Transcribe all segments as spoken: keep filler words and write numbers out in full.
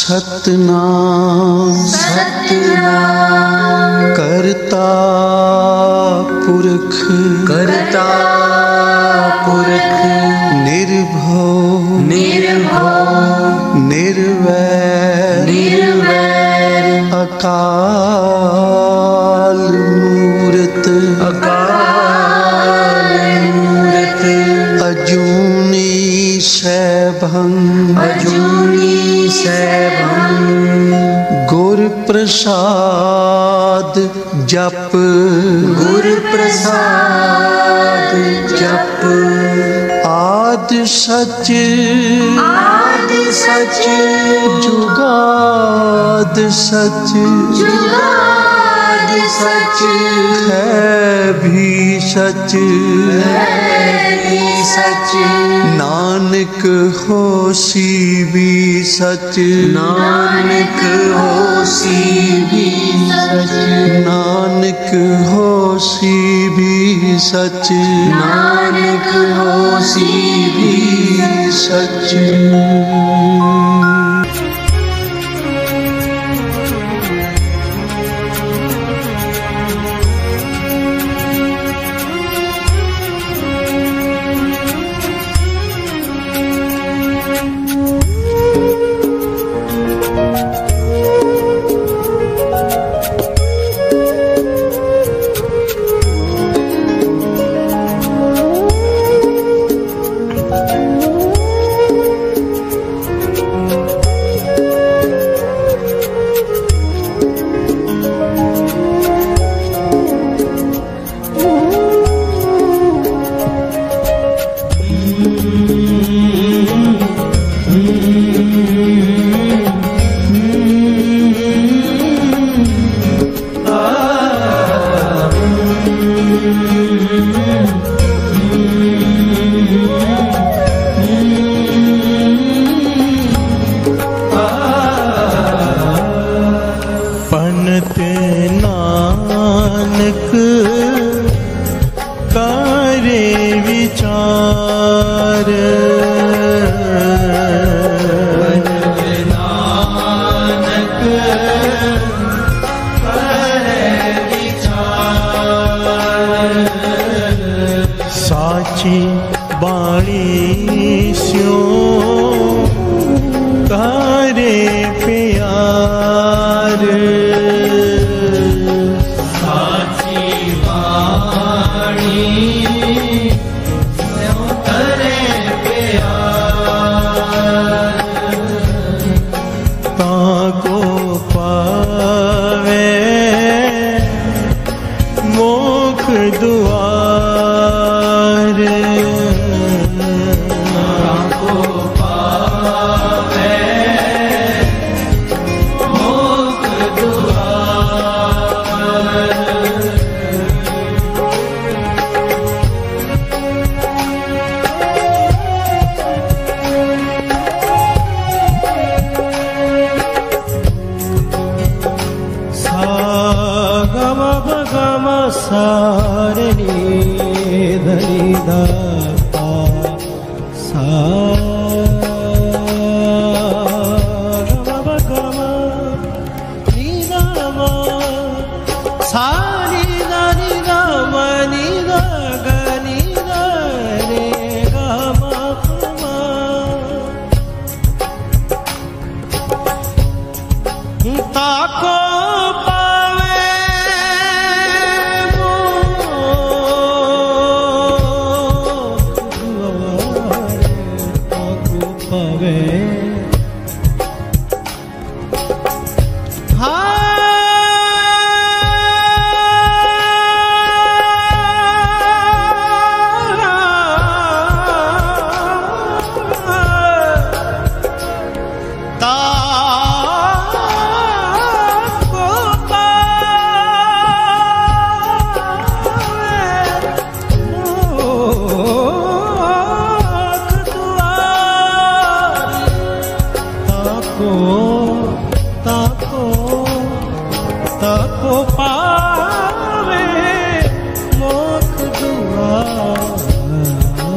सतनाम सतनाम करता पुरख करता पुरख निर्भव निर्भव निर्वैर निर्वैर अकाल मूरत अकाल मूरत अजूनी सैभं अजूनी सैभं गुर प्रसाद जप गुर प्रसाद जप आद सच आद सच जुगाद सच जुगाद सच है भी सच है भी सच नानक होसी भी सच नानक होसी भी सच नानक होसी भी सच नानक होसी भी सच।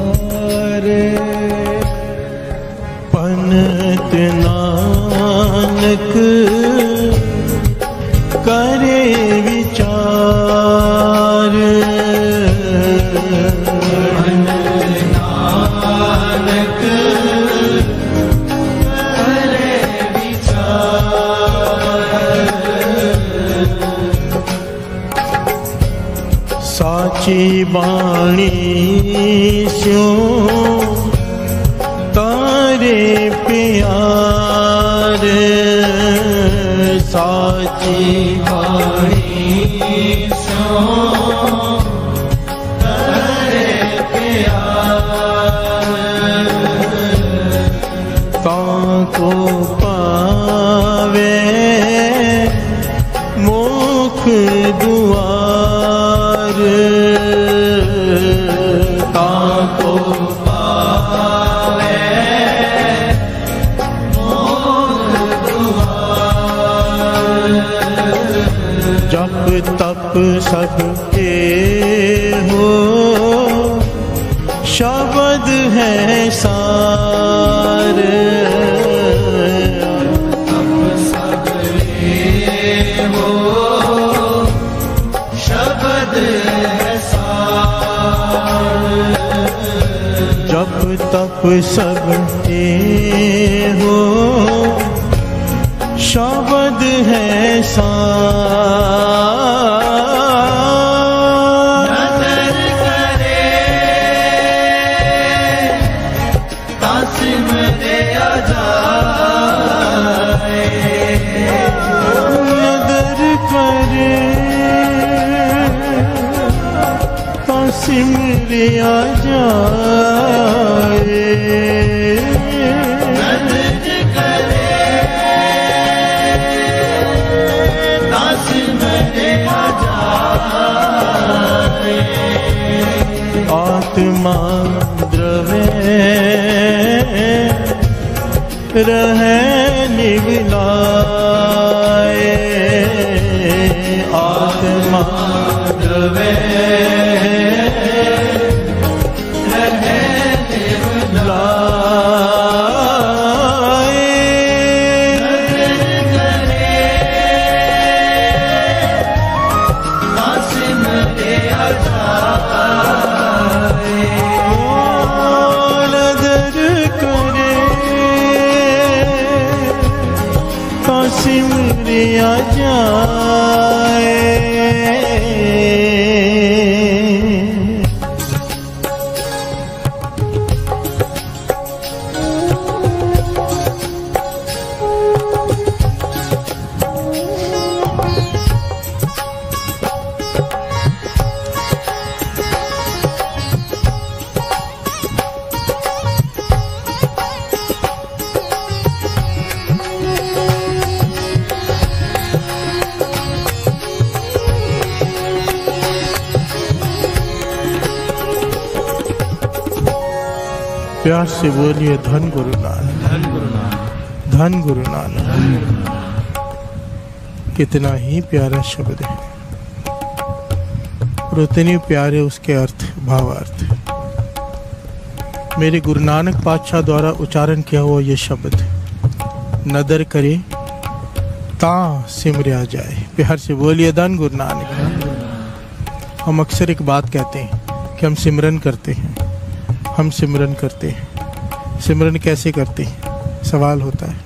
पंत नानक नानक करे विचार, मन नानक करे विचार। साची बाणी स्यों तारे प्यार, साची बाणी स्यों तारे प्यार। ताको पावे मुख दुआर, ताको पावे मुख दुआर। जप तप सब के हो शब्द है सार, तप सब हो शब्द है सार। जप तप सब के हो शब्द है सार। नजर करे तासिम दिया जाए, नजर करे तासिम दिया जाए, नजर करे तासिम दिया जाए। आत्मा द्रवे रहे निवलाए, आत्मा द्रवे रहे निवलाए, तासिम दिया जाए। नजर करे तासिम दिया जाए। प्यार से बोलिए धन गुरु नानक, धन गुरु नानक, धन गुरु नानक। कितना ही प्यारा शब्द है और उतने प्यारे उसके अर्थ भावार्थ। मेरे गुरु नानक पातशाह द्वारा उच्चारण किया हुआ ये शब्द नदर करे ता सिमरिया जाए। प्यार से बोलिए धन गुरु नानक। हम अक्सर एक बात कहते हैं कि हम सिमरन करते हैं, हम सिमरन करते हैं। सिमरन कैसे करते हैं सवाल होता है।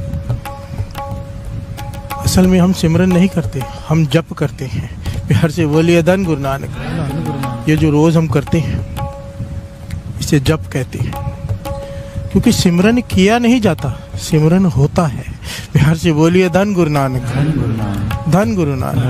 असल में हम सिमरन नहीं करते, हम जप करते हैं। प्यार से बोलिए धन गुरु नानक। ये जो रोज हम करते हैं इसे जप कहते हैं, क्योंकि सिमरन किया नहीं जाता, सिमरन होता है। प्यार से बोलिए धन गुरु नानक, धन गुरु नानक।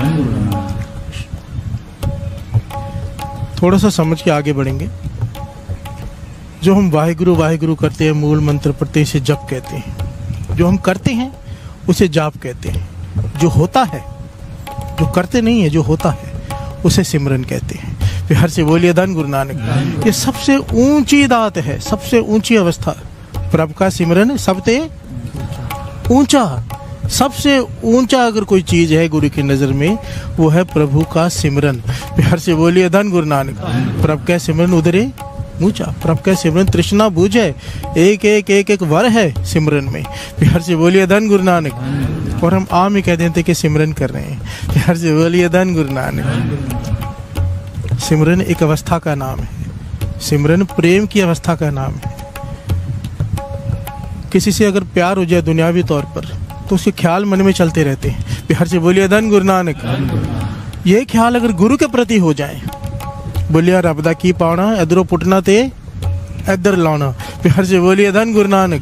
थोड़ा सा समझ के आगे बढ़ेंगे। जो हम वाहिगुरु वाहिगुरु करते हैं, मूल मंत्र पढ़ते हैं, इसे जप कहते हैं। जो हम करते हैं उसे जाप कहते हैं। जो होता है, जो करते नहीं है, जो होता है उसे सिमरन कहते हैं। प्यार से बोलिए धन गुरु नानक। ये सबसे ऊंची दात है, सबसे ऊंची अवस्था। प्रभु का सिमरन सबसे ऊंचा, सबसे ऊंचा अगर कोई चीज है गुरु की नजर में वो है प्रभु का सिमरन। प्यार से बोलिए धन गुरु नानक। प्रभु का सिमरन उधरे ऊंचा। प्रभ का सिमरन तृष्णा बूझे, एक एक एक एक वर है सिमरन में। प्यार से बोलिए धन गुरु नानक। और हम आम ही कह देते कि सिमरन कर रहे हैं। प्यार से बोलिए धन गुरु नानक। सिमरन एक अवस्था का नाम है, सिमरन प्रेम की अवस्था का नाम है। किसी से अगर प्यार हो जाए दुनियावी तौर पर तो उसके ख्याल मन में चलते रहते हैं। प्यार से बोलिए धन गुरु नानक। ये ख्याल अगर गुरु के प्रति हो जाए, बोलिया रबदा की पाना इधरों पुटना ते इधर लाना। प्यार से बोलिए धन गुरु नानक।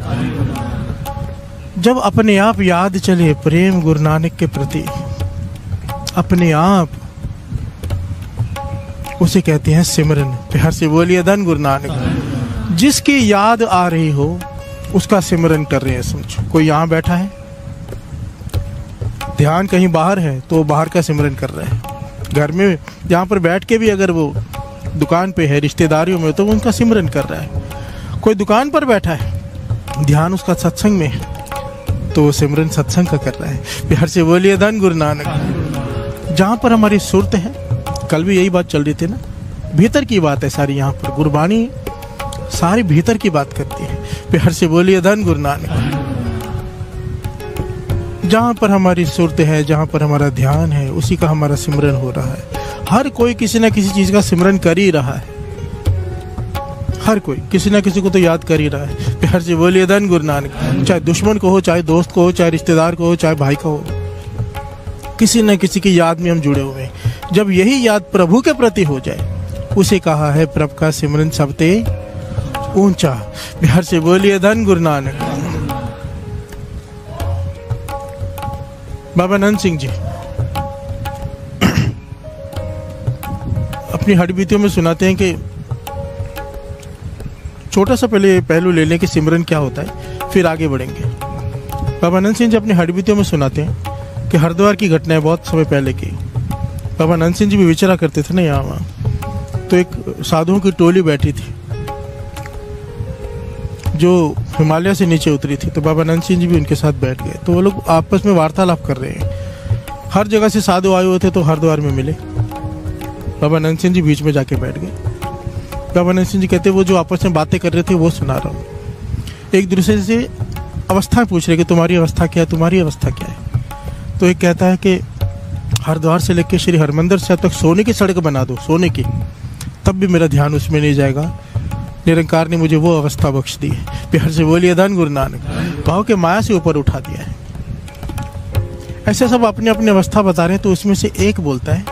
जब अपने आप याद चले प्रेम गुरु नानक के प्रति, अपने आप, उसे कहते हैं सिमरन। प्यार से बोलिए धन गुरु नानक। जिसकी याद आ रही हो उसका सिमरन कर रहे हैं। समझो कोई यहाँ बैठा है, ध्यान कहीं बाहर है तो बाहर का सिमरन कर रहा है। घर में यहाँ पर बैठ के भी अगर वो दुकान पे है, रिश्तेदारियों में, तो वो उनका सिमरन कर रहा है। कोई दुकान पर बैठा है, ध्यान उसका सत्संग में है, तो वो सिमरन सत्संग का कर रहा है। प्यार से बोलिए धन गुरु नानक। जहाँ पर हमारी सुरत है, कल भी यही बात चल रही थी ना, भीतर की बात है सारी। यहाँ पर गुरबानी सारी भीतर की बात करती है। प्यार से बोलिए धन गुरु नानक। जहाँ पर हमारी सुरत है, जहाँ पर हमारा ध्यान है, उसी का हमारा सिमरन हो रहा है। हर कोई किसी न किसी चीज का सिमरन कर ही रहा है। हर कोई किसी न किसी को तो याद कर ही रहा है। प्यार से बोलिए धन गुरु नानक। चाहे दुश्मन को हो, चाहे दोस्त को हो, चाहे रिश्तेदार को हो, चाहे भाई को हो, किसी न किसी की याद में हम जुड़े हुए हैं। जब यही याद प्रभु के प्रति हो जाए, उसे कहा है प्रभु का सिमरन सबते ऊंचा। प्यार से बोलिए धन गुरु नानक। बाबा नंद सिंह जी अपनी हड्डबीतियों में सुनाते हैं कि छोटा सा पहले पहलू ले लें कि सिमरन क्या होता है, फिर आगे बढ़ेंगे। बाबा नंद सिंह जी अपनी हड्डबीतियों में सुनाते हैं कि हरिद्वार की घटना है बहुत समय पहले की। बाबा नंद सिंह जी भी विचरा करते थे ना यहाँ वहाँ, तो एक साधुओं की टोली बैठी थी जो हिमालय से नीचे उतरी थी। तो बाबा नंद सिंह जी भी उनके साथ बैठ गए। तो वो लोग आपस में वार्तालाप कर रहे हैं। हर जगह से साधु आए हुए थे तो हरिद्वार में मिले। बाबा नंद सिंह जी बीच में जाके बैठ गए। बाबा नंद सिंह जी कहते वो जो आपस में बातें कर रहे थे वो सुना रहा हूँ। एक दूसरे से अवस्था पूछ रहे कि तुम्हारी अवस्था क्या है, तुम्हारी अवस्था क्या है। तो एक कहता है कि हरिद्वार से लेकर श्री हरमंदिर साहब तक सोने की सड़क बना दो, सोने की, तब भी मेरा ध्यान उसमें नहीं जाएगा। निरंकार ने मुझे वो अवस्था बख्श दी है। प्यार से बोलिए धन गुरु नानक। भाव के माया से ऊपर उठा दिया है। ऐसे सब अपनी अपनी अवस्था बता रहे हैं। तो उसमें से एक बोलता है,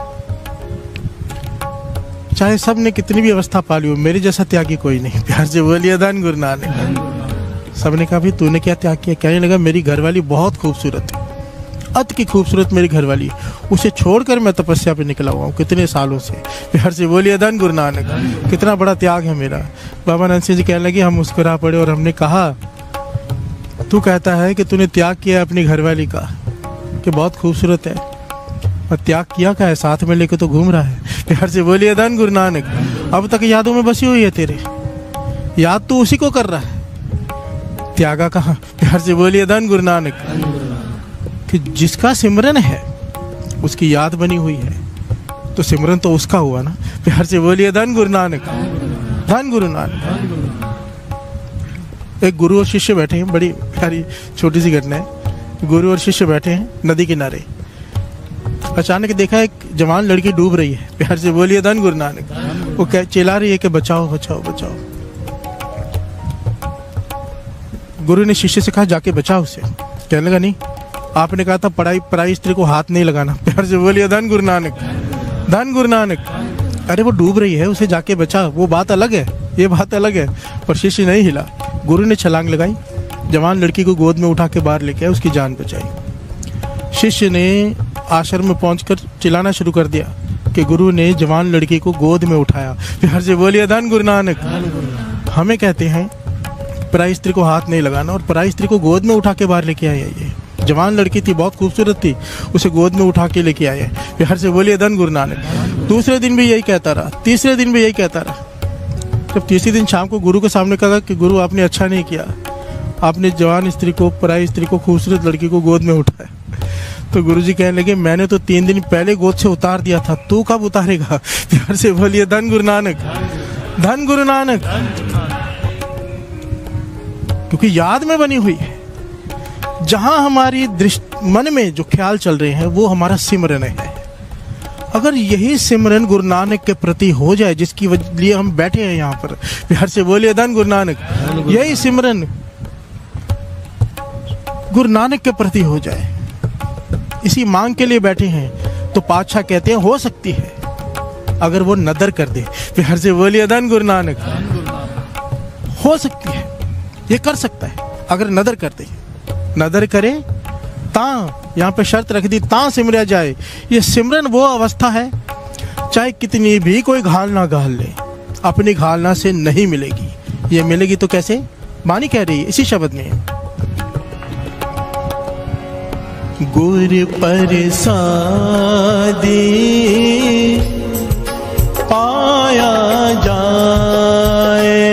चाहे सब ने कितनी भी अवस्था पाली हो, मेरे जैसा त्यागी कोई नहीं। प्यार से बोलिए धन गुरु नानक। सबने कहा भी तूने क्या त्याग किया? कहने लगा मेरी घरवाली बहुत खूबसूरत है, अति की खूबसूरत मेरी घरवाली, उसे छोड़कर मैं तपस्या पे निकला हुआ हूँ कितने सालों से। प्यार से बोलिए धन गुरु नानक। कितना बड़ा त्याग है मेरा। बाबा नंद सिंह जी कहने लगे, हम मुस्कुरा पड़े और हमने कहा तू कहता है कि तूने त्याग किया अपनी घरवाली का, कि बहुत खूबसूरत है, और त्याग किया का है, साथ में लेके तो घूम रहा है। प्यार से बोलिए धन गुरु नानक। अब तक यादों में बसी हुई है तेरे, याद तो उसी को कर रहा है, त्यागा कहाँ? प्यार से बोलिए धन गुरु नानक। कि जिसका सिमरन है उसकी याद बनी हुई है, तो सिमरन तो उसका हुआ ना। प्यार से बोलिए धन गुरु नानक। धन गुरु नानक। एक गुरु और शिष्य बैठे हैं, बड़ी प्यारी छोटी सी घटना है। गुरु और शिष्य बैठे हैं नदी किनारे। अचानक देखा एक जवान लड़की डूब रही है। प्यार से बोलिए धन गुरु नानक। वो कह चिल्ला रही है कि बचाओ बचाओ बचाओ। गुरु ने शिष्य से कहा जाके बचाओ उसे। कहने लगा नहीं, आपने कहा था पढ़ाई पराई स्त्री को हाथ नहीं लगाना। प्यार से बोलिए धन गुरु नानक। धन गुरु नानक। अरे वो डूब रही है, उसे जाके बचा, वो बात अलग है, ये बात अलग है। पर शिष्य नहीं हिला। गुरु ने छलांग लगाई, जवान लड़की को गोद में उठा के बाहर लेके आए, उसकी जान बचाई। शिष्य ने आश्रम में पहुंचकर चिल्लाना शुरू कर दिया कि गुरु ने जवान लड़की को गोद में उठाया। प्यार से बोलिए धन गुरु नानक। हमें कहते हैं पराई स्त्री को हाथ नहीं लगाना, और पराई स्त्री को गोद में उठा के बाहर लेके आए। ये जवान लड़की थी, बहुत खूबसूरत थी, उसे गोद में उठा के लेके आए। प्यार से बोलिए धन गुरु नानक। दूसरे दिन भी यही कहता रहा, तीसरे दिन भी यही कहता रहा। जब तीसरे दिन शाम को गुरु के सामने कहा कि गुरु आपने अच्छा नहीं किया, आपने जवान स्त्री को, पराई स्त्री को, खूबसूरत लड़की को गोद में उठाया। तो गुरुजी कहने लगे मैंने तो तीन दिन पहले गोद से उतार दिया था, तू कब उतारेगा? प्यार से बोलिए धन गुरु नानक। धन गुरु नानक, क्योंकि याद में बनी हुई है। जहां हमारी दृष्टि मन में जो ख्याल चल रहे हैं वो हमारा सिमरन है। अगर यही सिमरन गुरु नानक के प्रति हो जाए, जिसकी लिए हम बैठे हैं यहाँ पर, प्यार से बोलिए धन गुरु नानक, यही सिमरन गुरु नानक के प्रति हो जाए, इसी मांग के लिए बैठे हैं, तो पातशाह कहते हैं हो सकती है अगर वो नदर कर दे। प्यार से बोलिए धन गुरु नानक, हो सकती है, ये कर सकता है अगर नदर कर दे। नदर करे ता, यहाँ पे शर्त रख दी, ता सिमरा जाए। ये सिमरन वो अवस्था है, चाहे कितनी भी कोई घाल ना घाल ले, अपनी घालना से नहीं मिलेगी। ये मिलेगी तो कैसे? बानी कह रही है इसी शब्द में, गुर प्रसादी पाया जाए,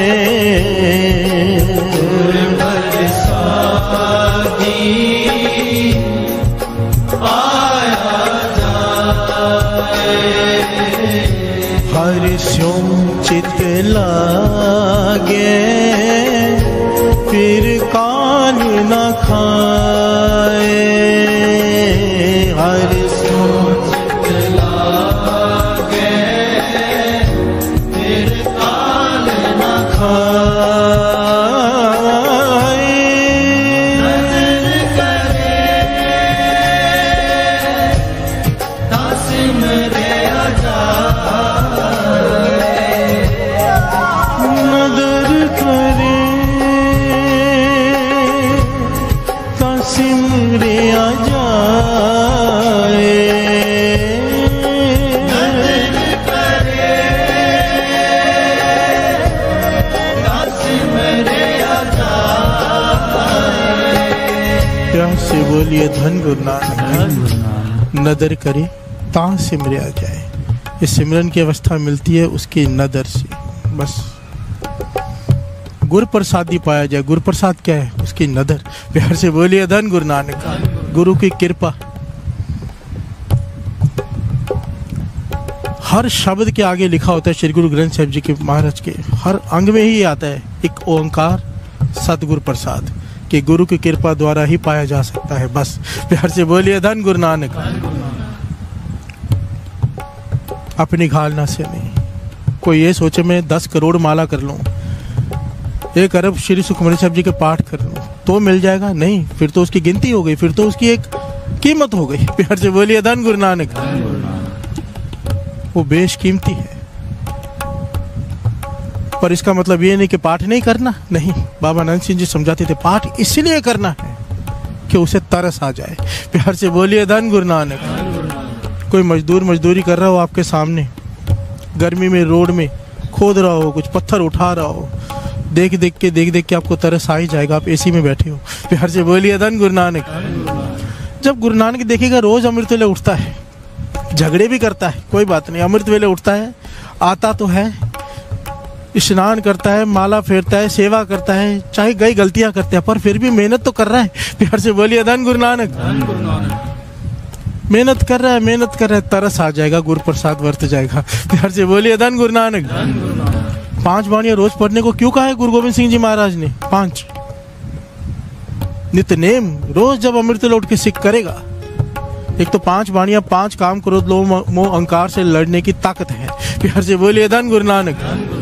गुर प्रसादी पाया जाए, हर स्यों चित लागे, फिर कान न खाए, हर स्यों चित लागे, फिर काल न खाए। नजर करे ता सिमरे जाए, नदर करे ता सिमरे आ जाए, नजर करे ता सिमरे जाए। प्यार से बोलिए धन गुरु नानक, नदर करे ता सिमरे आ जाए। इस सिमरन की अवस्था मिलती है उसकी नदर से, बस गुरु प्रसादी पाया जाए। गुरु प्रसाद क्या है? उसकी नदर। प्यार से बोलिए धन गुरु नानक, गुरु की कृपा। हर शब्द के आगे लिखा होता है श्री गुरु ग्रंथ साहिब जी के महाराज के हर अंग में ही आता है एक ओंकार सतगुरु प्रसाद, कि गुरु की कृपा द्वारा ही पाया जा सकता है। बस प्यार से बोलिए धन गुरु नानक, अपनी घालना से नहीं। कोई ये सोचे मैं दस करोड़ माला कर लूं, एक अरब श्री सुखमनी साहब जी के पाठ कर लूं तो मिल जाएगा? नहीं, फिर तो उसकी गिनती हो गई, फिर तो उसकी एक कीमत हो गई। प्यार से बोलिए धन गुरु नानक, वो बेशकीमती है। पर इसका मतलब ये नहीं कि पाठ नहीं करना, नहीं। बाबा आनंद सिंह जी समझाते थे पाठ इसलिए करना है कि उसे तरस आ जाए। प्यार से बोलिए धन गुरु नानक। कोई मजदूर मजदूरी कर रहा हो आपके सामने, गर्मी में रोड में खोद रहा हो, कुछ पत्थर उठा रहा हो, देख देख के देख देख के आपको तरस आ ही जाएगा। आप एसी में बैठे हो, प्यार से बोलिए धन गुरु नानक। जब गुरु नानक देखेगा रोज अमृत वेले उठता है, झगड़े भी करता है, कोई बात नहीं, अमृत वेले उठता है, आता तो है, स्नान करता है, माला फेरता है, सेवा करता है, चाहे कई गलतियां करते हैं पर फिर भी मेहनत तो कर रहा है। प्यार से बोलिए धन गुरु नानक। मेहनत कर रहा है, मेहनत कर रहा है, तरस आ जाएगा, गुरु प्रसाद वर्त जाएगा। प्यार से बोलिए धन गुरु नानक। पांच बाणियां रोज पढ़ने को क्यों कहा है गुरु गोविंद सिंह जी महाराज ने? पांच नित्यनेम रोज जब अमृत लौट के सिख करेगा। एक तो पांच बाणियां, पांच काम क्रोध लोभ मोह अहंकार से लड़ने की ताकत है। प्यार से बोलिए धन गुरु नानक।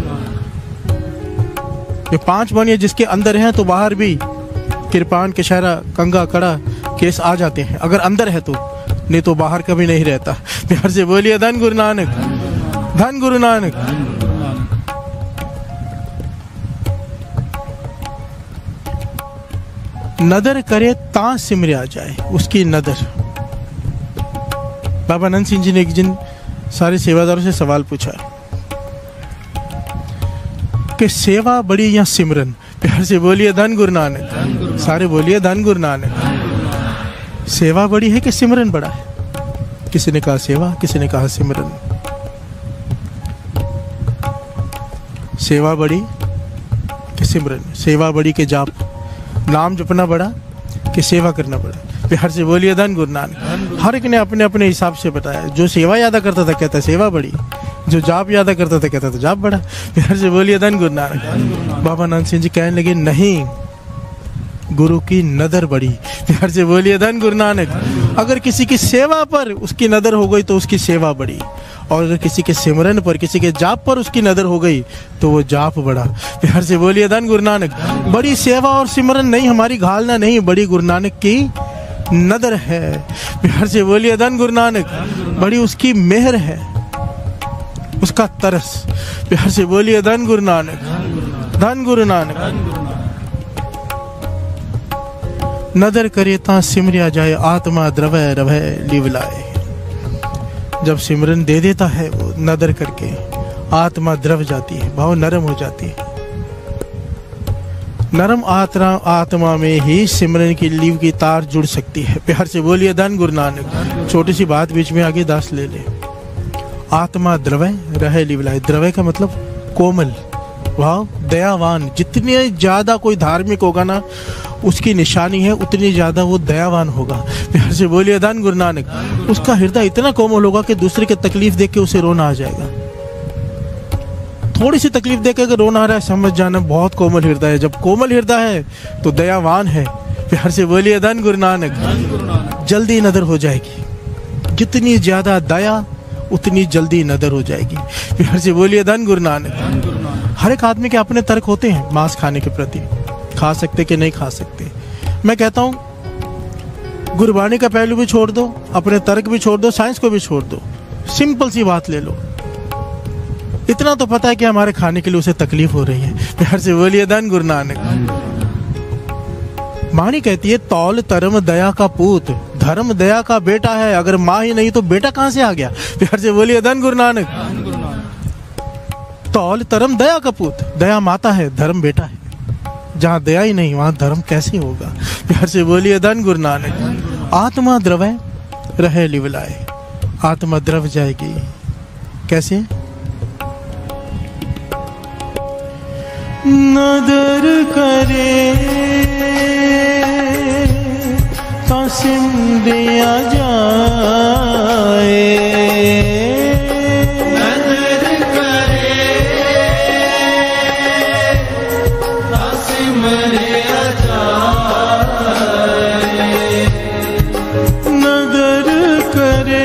ये पांच बाणियां जिसके अंदर हैं तो बाहर भी कृपान केशहरा कंगा कड़ा केस आ जाते हैं, अगर अंदर है तो, नहीं तो बाहर कभी नहीं रहता। प्यार से बोलिए धन गुरु नानक, धन गुरु नानक। नदर करे ता सिमरे आ जाए, उसकी नदर। बाबा आनंद सिंह जी ने एक दिन सारे सेवादारों से सवाल पूछा कि सेवा बड़ी या सिमरन? प्यार से बोलिए धन गुरु नानक। सारे बोलिए धन गुरु नानक। सेवा बड़ी है कि सिमरन बड़ा है? किसी ने कहा सेवा, किसी ने कहा सिमरन। सेवा बड़ी कि सिमरन? सेवा बड़ी के जाप, नाम जपना बड़ा कि सेवा करना बड़ा? प्यार से बोलिए धन गुरु नानक। हर एक ने अपने अपने हिसाब से बताया। जो सेवा ज्यादा करता था कहता सेवा बड़ी, जो जाप यादा करता था कहता था जाप बड़ा। प्यार से बोलिए धन गुरु नानक। बाबा नानक सिंह जी कहने लगे नहीं, गुरु की नदर बड़ी। प्यार से बोलिए धन गुरु नानक। अगर किसी की सेवा पर उसकी नदर हो गई तो उसकी सेवा बड़ी, और अगर किसी के सिमरन पर, किसी के जाप पर उसकी नजर हो गई तो वो जाप बड़ा। प्यार से बोलिए धन गुरु नानक। बड़ी सेवा और सिमरन नहीं, हमारी घालना नहीं, बड़ी गुरु नानक की नदर है। प्यार से बोलिए धन गुरु नानक। बड़ी उसकी मेहर है, उसका तरस। प्यार से बोलिए धन गुरु नानक, धन गुरु नानक। नदर करे ता सिमरिया जाए, आत्मा द्रवय रवय लिवलाए। जब सिमरन दे देता है वो नदर करके, आत्मा द्रव जाती है, भाव नरम हो जाती है। नरम आत्मा आत्मा में ही सिमरन की लीव की तार जुड़ सकती है। प्यार से बोलिए धन गुरु नानक। छोटी सी बात बीच में आगे दास ले ले। आत्मा द्रवय रहे लिवलाए। द्रवय का मतलब कोमल, भाव दयावान। जितने ज्यादा कोई धार्मिक होगा ना, उसकी निशानी है उतनी ज्यादा वो दयावान होगा। प्यार से बोलिए धन गुरु नानक। उसका हृदय इतना कोमल होगा कि दूसरे की तकलीफ देख के उसे रोना आ जाएगा। थोड़ी सी तकलीफ देख के अगर रोना आ रहा है, समझ जाना बहुत कोमल हृदय है। जब कोमल हृदय है तो दयावान है। प्यार से बोलिए धन गुरु नानक। जल्दी नदर हो जाएगी। जितनी ज्यादा दया उतनी जल्दी नदर हो जाएगी। प्यार से बोलिए धन गुरु नानक। हर एक आदमी के अपने तर्क होते हैं मांस खाने के प्रति, खा सकते कि नहीं खा सकते। मैं कहता हूं गुरबाणी का पहलू भी छोड़ दो, अपने तर्क भी छोड़ दो, साइंस को भी छोड़ दो। सिंपल सी बात ले लो, इतना तो पता है कि हमारे खाने के लिए उसे तकलीफ हो रही है। प्यार से बोलिए धन गुरु नानक। मानी कहती है तौल धर्म दया का पूत, धर्म दया का बेटा है। अगर माँ ही नहीं तो बेटा कहां से आ गया? प्यार से बोलिए धन गुरु नानक। तौल धर्म दया का पूत, दया माता है, धर्म बेटा है। जहां दया ही नहीं वहां धर्म कैसे होगा? प्यार से बोलिए धन गुरु नानक। आत्मा द्रवय रहे लिवलाए। आत्मा द्रव जाएगी कैसे? नदर करे ता सिमरिया जाए। नदर करे ता सिमरिया जाए। नदर करे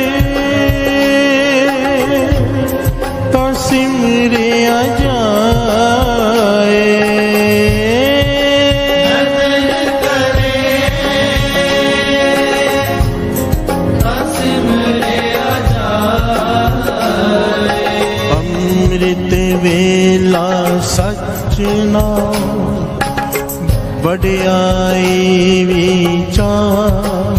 ता सिमरिया जाए। वेला सचना बड़ाई विचार,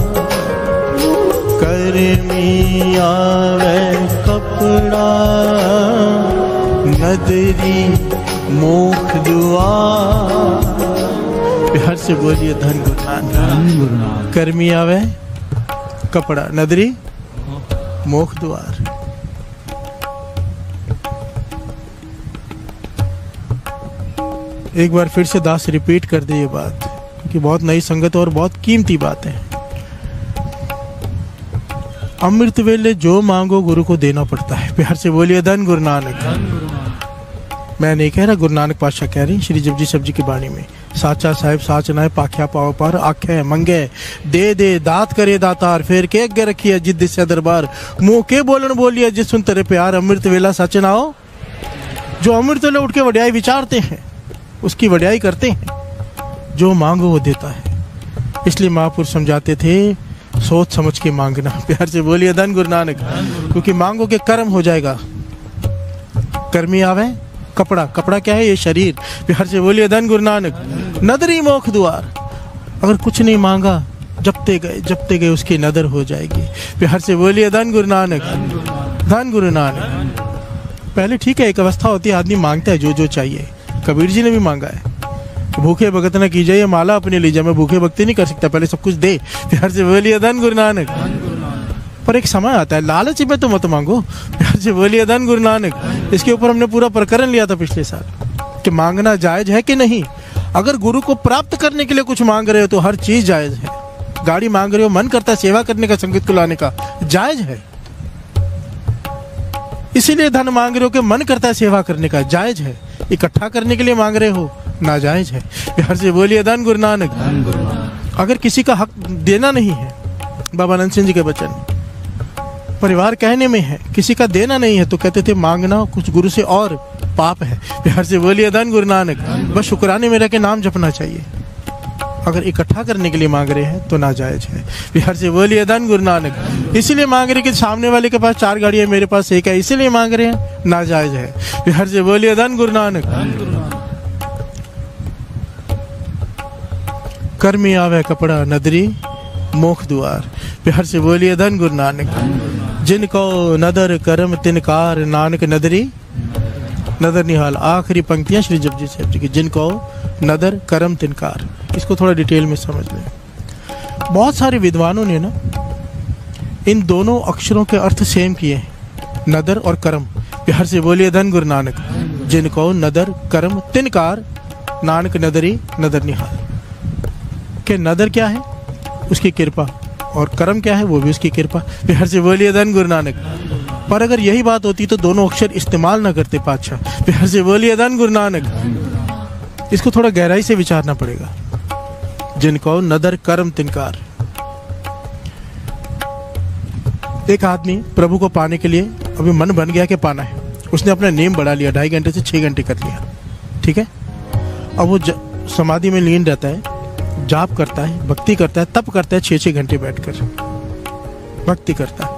करमी आवे कपड़ा नदरी मोख दुआ। प्यार से बोलिए धन गुरु नानक। करमी आवे कपड़ा नदरी मोख द्वार। एक बार फिर से दास रिपीट कर दे ये बात, क्योंकि बहुत नई संगत और बहुत कीमती बात है। अमृत वेले जो मांगो गुरु को देना पड़ता है। प्यार से बोलिए धन गुरु नानक। मैं नहीं कह रहा, गुरु नानक पातशाह कह रही श्री जपजी साहब जी की बाणी में। साचा साहिब साच नाय पाख्या पाव पर आखे मंगे, दे दे दात करे दातार, फेर के अगे रखिए जिद से दरबार। मुंह के बोलन बोलिए जिस सुन तेरे प्यार, अमृत वेला सच ना हो। जो अमृत वेले उठ के वड्याई विचारते हैं उसकी वड्याई करते हैं, जो मांगो वो देता है। इसलिए महापुरुष समझाते थे सोच समझ के मांगना। प्यार से बोलिए धन गुरु नानक। क्योंकि मांगो के कर्म हो जाएगा। कर्मी आवे कपड़ा, कपड़ा क्या है? ये शरीर। प्यार से बोलिए धन गुरु नानक। नदरी मोख द्वार। अगर कुछ नहीं मांगा, जपते गए जपते गए उसकी नदर हो जाएगी। प्यार से बोलिए धन गुरु नानक, धन गुरु नानक। पहले ठीक है, एक अवस्था होती है आदमी मांगता है जो जो चाहिए। कबीर जी ने भी मांगा है, भूखे भगत न कीजिए माला अपने लीजिए। मैं भूखे भक्ति नहीं कर सकता, पहले सब कुछ दे। प्यार से बोलिए धन गुरु नानक। पर एक समय आता है लालच में तो मत मांगो। प्यार से बोलिए धन गुरु नानक। इसके ऊपर हमने पूरा प्रकरण लिया था पिछले साल कि मांगना जायज है कि नहीं। अगर गुरु को प्राप्त करने के लिए कुछ मांग रहे हो तो हर चीज जायज है। गाड़ी मांग रहे हो, मन करता है सेवा करने का, संगीत को लाने का, जायज है। इसीलिए धन मांग रहे हो कि मन करता है सेवा करने का, जायज है। इकट्ठा करने के लिए मांग रहे हो, नाजायज है। बिहार से बोलिए धन गुरु नानक। अगर किसी का हक देना नहीं है, बाबा अनंत सिंह जी के वचन परिवार कहने में है, किसी का देना नहीं है तो कहते थे मांगना कुछ गुरु से और पाप है। बिहार से बोलिए धन गुरु नानक। बस शुक्राने में रह के नाम जपना चाहिए। अगर इकट्ठा करने के लिए मांग रहे हैं तो नाजायज है। बिहार से बोलिए धन गुरु नानक। इसीलिए मांग रहे कि सामने वाले के पास चार गाड़ियां, मेरे पास एक है, इसीलिए मांग रहे हैं, नाजायज है। बिहार से बोलिए धन गुरु नानक। कर्मी आवे कपड़ा नदरी मोख द्वार। बिहार से बोलिए धन गुरु नानक। जिनको नदर करम तिनकार नानक नदरी नदर निहाल। आखिरी पंक्तियां श्री जपजी साहब जी की, जिनको नदर करम तिनकार। इसको थोड़ा डिटेल में समझ लें। बहुत सारे विद्वानों ने ना इन दोनों अक्षरों के अर्थ सेम किए हैं, नदर और करम। बिहार से बोलिए धन गुरु नानक। जिनको नदर करम तिनकार नानक नदरी नदर निहाल। के नदर क्या है? उसकी कृपा, और कर्म क्या है? वो भी उसकी कृपा। बिहार से बोलिए धन गुरु नानक। पर अगर यही बात होती तो दोनों अक्षर इस्तेमाल ना करते पातशाह। बिहार से बोलिए धन गुरु नानक। इसको थोड़ा गहराई से विचारना पड़ेगा। जिनको नदर कर्म तिनकार। एक आदमी प्रभु को पाने के लिए अभी मन बन गया कि पाना है, उसने अपना नेम बढ़ा लिया, ढाई घंटे से छह घंटे कर लिया, ठीक है। अब वो समाधि में लीन रहता है, जाप करता है, भक्ति करता है, तप करता है, छह छह घंटे बैठकर भक्ति करता है।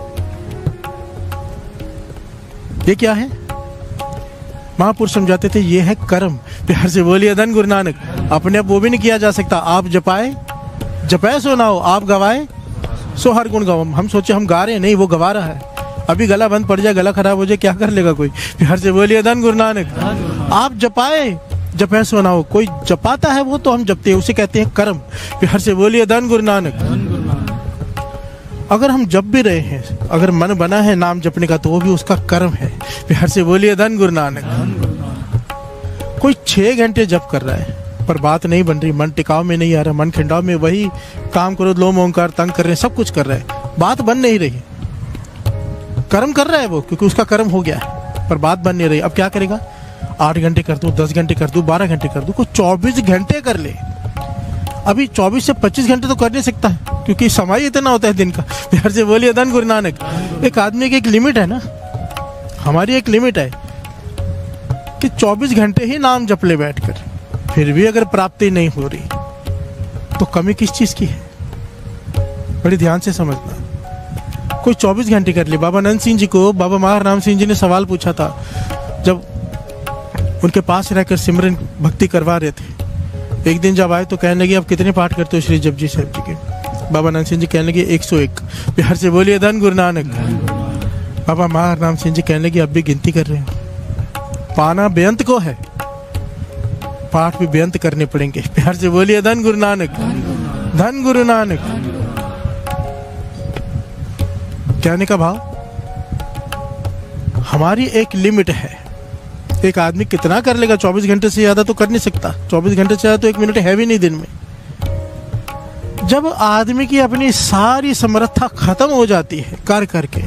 ये क्या है? महापुरुष समझाते थे ये है कर्म। प्यार से बोलिए धन गुरु नानक। अपने आप वो भी नहीं किया जा सकता। आप जपाए जपाए सो ना हो, आप गवाए सो हर गुण गवम। हम सोचे हम गा रहे हैं, नहीं, वो गवा रहा है। अभी गला बंद पड़ जाए, गला खराब हो जाए, क्या कर लेगा कोई? प्यार से बोलिए धन गुरु नानक। आप जपाए जपे सो ना हो, कोई जपाता है वो तो हम जपते हैं, उसे कहते हैं कर्म। प्यार से बोलिए धन गुरु नानक। अगर हम जप भी रहे हैं, अगर मन बना है नाम जपने का, तो वो भी उसका कर्म है। प्यार से बोलिए धन गुरु नानक। कोई छह घंटे जप कर रहा है पर बात नहीं बन रही, मन टिकाव में नहीं आ रहा, मन खिंडाव में, वही काम करो, लोम ओंकार तंग कर रहे हैं, सब कुछ कर रहा है, बात बन नहीं रही। कर्म कर रहा है वो, क्योंकि उसका कर्म हो गया है, पर बात बन नहीं रही। अब क्या करेगा? आठ घंटे कर दूं, दस घंटे कर दूं, बारह घंटे कर दूं, कोई चौबीस घंटे कर ले। अभी चौबीस से पच्चीस घंटे तो कर नहीं सकता है, क्योंकि समय इतना होता है दिन का। प्यार से बोलिए धन गुरु नानक। एक आदमी की एक लिमिट है ना, हमारी एक लिमिट है कि चौबीस घंटे ही नाम जप ले बैठकर, फिर भी अगर प्राप्ति नहीं हो रही तो कमी किस चीज की है? बड़ी ध्यान से समझना। कोई चौबीस घंटे कर ले। बाबा अनंत सिंह जी को बाबा महाराम सिंह जी ने सवाल पूछा था, जब उनके पास रहकर सिमरन भक्ति करवा रहे थे। एक दिन जब आए तो कहने लगे, अब कितने पाठ करते हो श्री जपजी साहब जी के? बाबा अनंत सिंह जी कहने लगे एक सौ एक। प्यार से बोलिए धन गुरु नानक। बाबा महाराम सिंह जी कहने लगे अब भी गिनती कर रहे हैं। पाना बेअंत को है, पाठ भी बेअंत करने पड़ेंगे। प्यार से बोलिए धन गुरु नानक। धन गुरु नानक। कहने का भाव, हमारी एक लिमिट है। एक आदमी कितना कर लेगा? चौबीस घंटे से ज्यादा तो कर नहीं सकता। चौबीस घंटे से ज्यादा तो एक मिनट है भी नहीं दिन में। जब आदमी की अपनी सारी समर्था खत्म हो जाती है कर करके,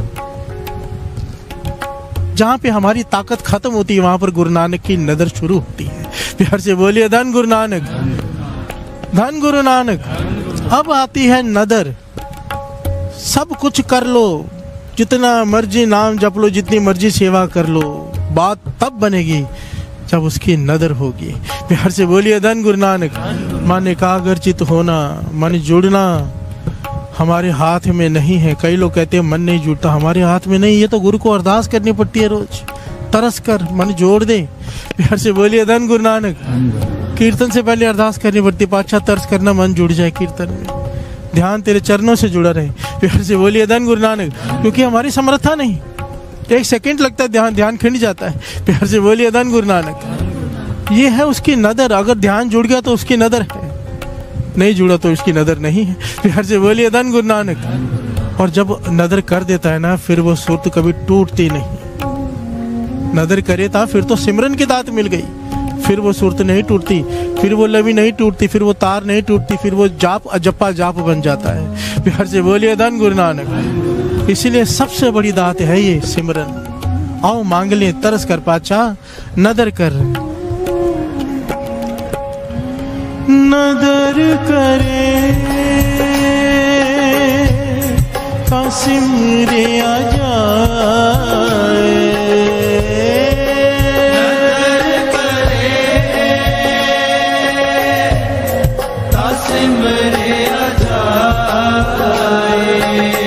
जहां पे हमारी ताकत खत्म होती है, वहां पर गुरु नानक की नजर शुरू होती है। प्यार से बोलिए धन गुरु नानक। धन गुरु नानक। अब आती है नदर। सब कुछ कर लो, जितना मर्जी नाम जप लो, जितनी मर्जी सेवा कर लो, बात तब बनेगी जब उसकी नदर होगी। प्यार से बोलिए धन गुरु नानक। मन एकाग्रचित होना, मन जुड़ना हमारे हाथ में नहीं है। कई लोग कहते हैं मन नहीं जुड़ता, हमारे हाथ में नहीं। ये तो गुरु को अरदास करनी पड़ती है रोज, तरस कर मन जोड़ दे। प्यार से बोलिए धन गुरु नानक। कीर्तन से पहले अरदास करनी पड़ती है, पातशाह तरस करना मन जुड़ जाए कीर्तन में, ध्यान तेरे चरणों से जुड़ा रहे। प्यार से बोलिए धन गुरु नानक। क्योंकि हमारी समर्था नहीं, एक सेकंड लगता है, ध्यान ध्यान खिंड जाता है। प्यार से बोलिए धन गुरु नानक। ये है उसकी नदर। अगर ध्यान जुड़ गया तो उसकी नदर है, नहीं जुड़ा तो उसकी नदर नहीं है। प्यार से बोलिए धन गुरु नानक। और जब नदर कर देता है ना, फिर वो सुरत कभी टूटती नहीं। नदर करे था फिर तो सिमरन की दात मिल गई, फिर वो सुरत नहीं टूटती, फिर वो लवी नहीं टूटती, फिर वो तार नहीं टूटती, फिर वो जाप अजप्पा जाप बन जाता है। प्यार से बोलिए धन गुरु नानक। इसीलिए सबसे बड़ी दात है ये सिमरन। आओ मांग ले तरस कर पाचा नदर कर। नदर करे कासिम रे आ जाए, नदर करे कासिम रे आ जाए,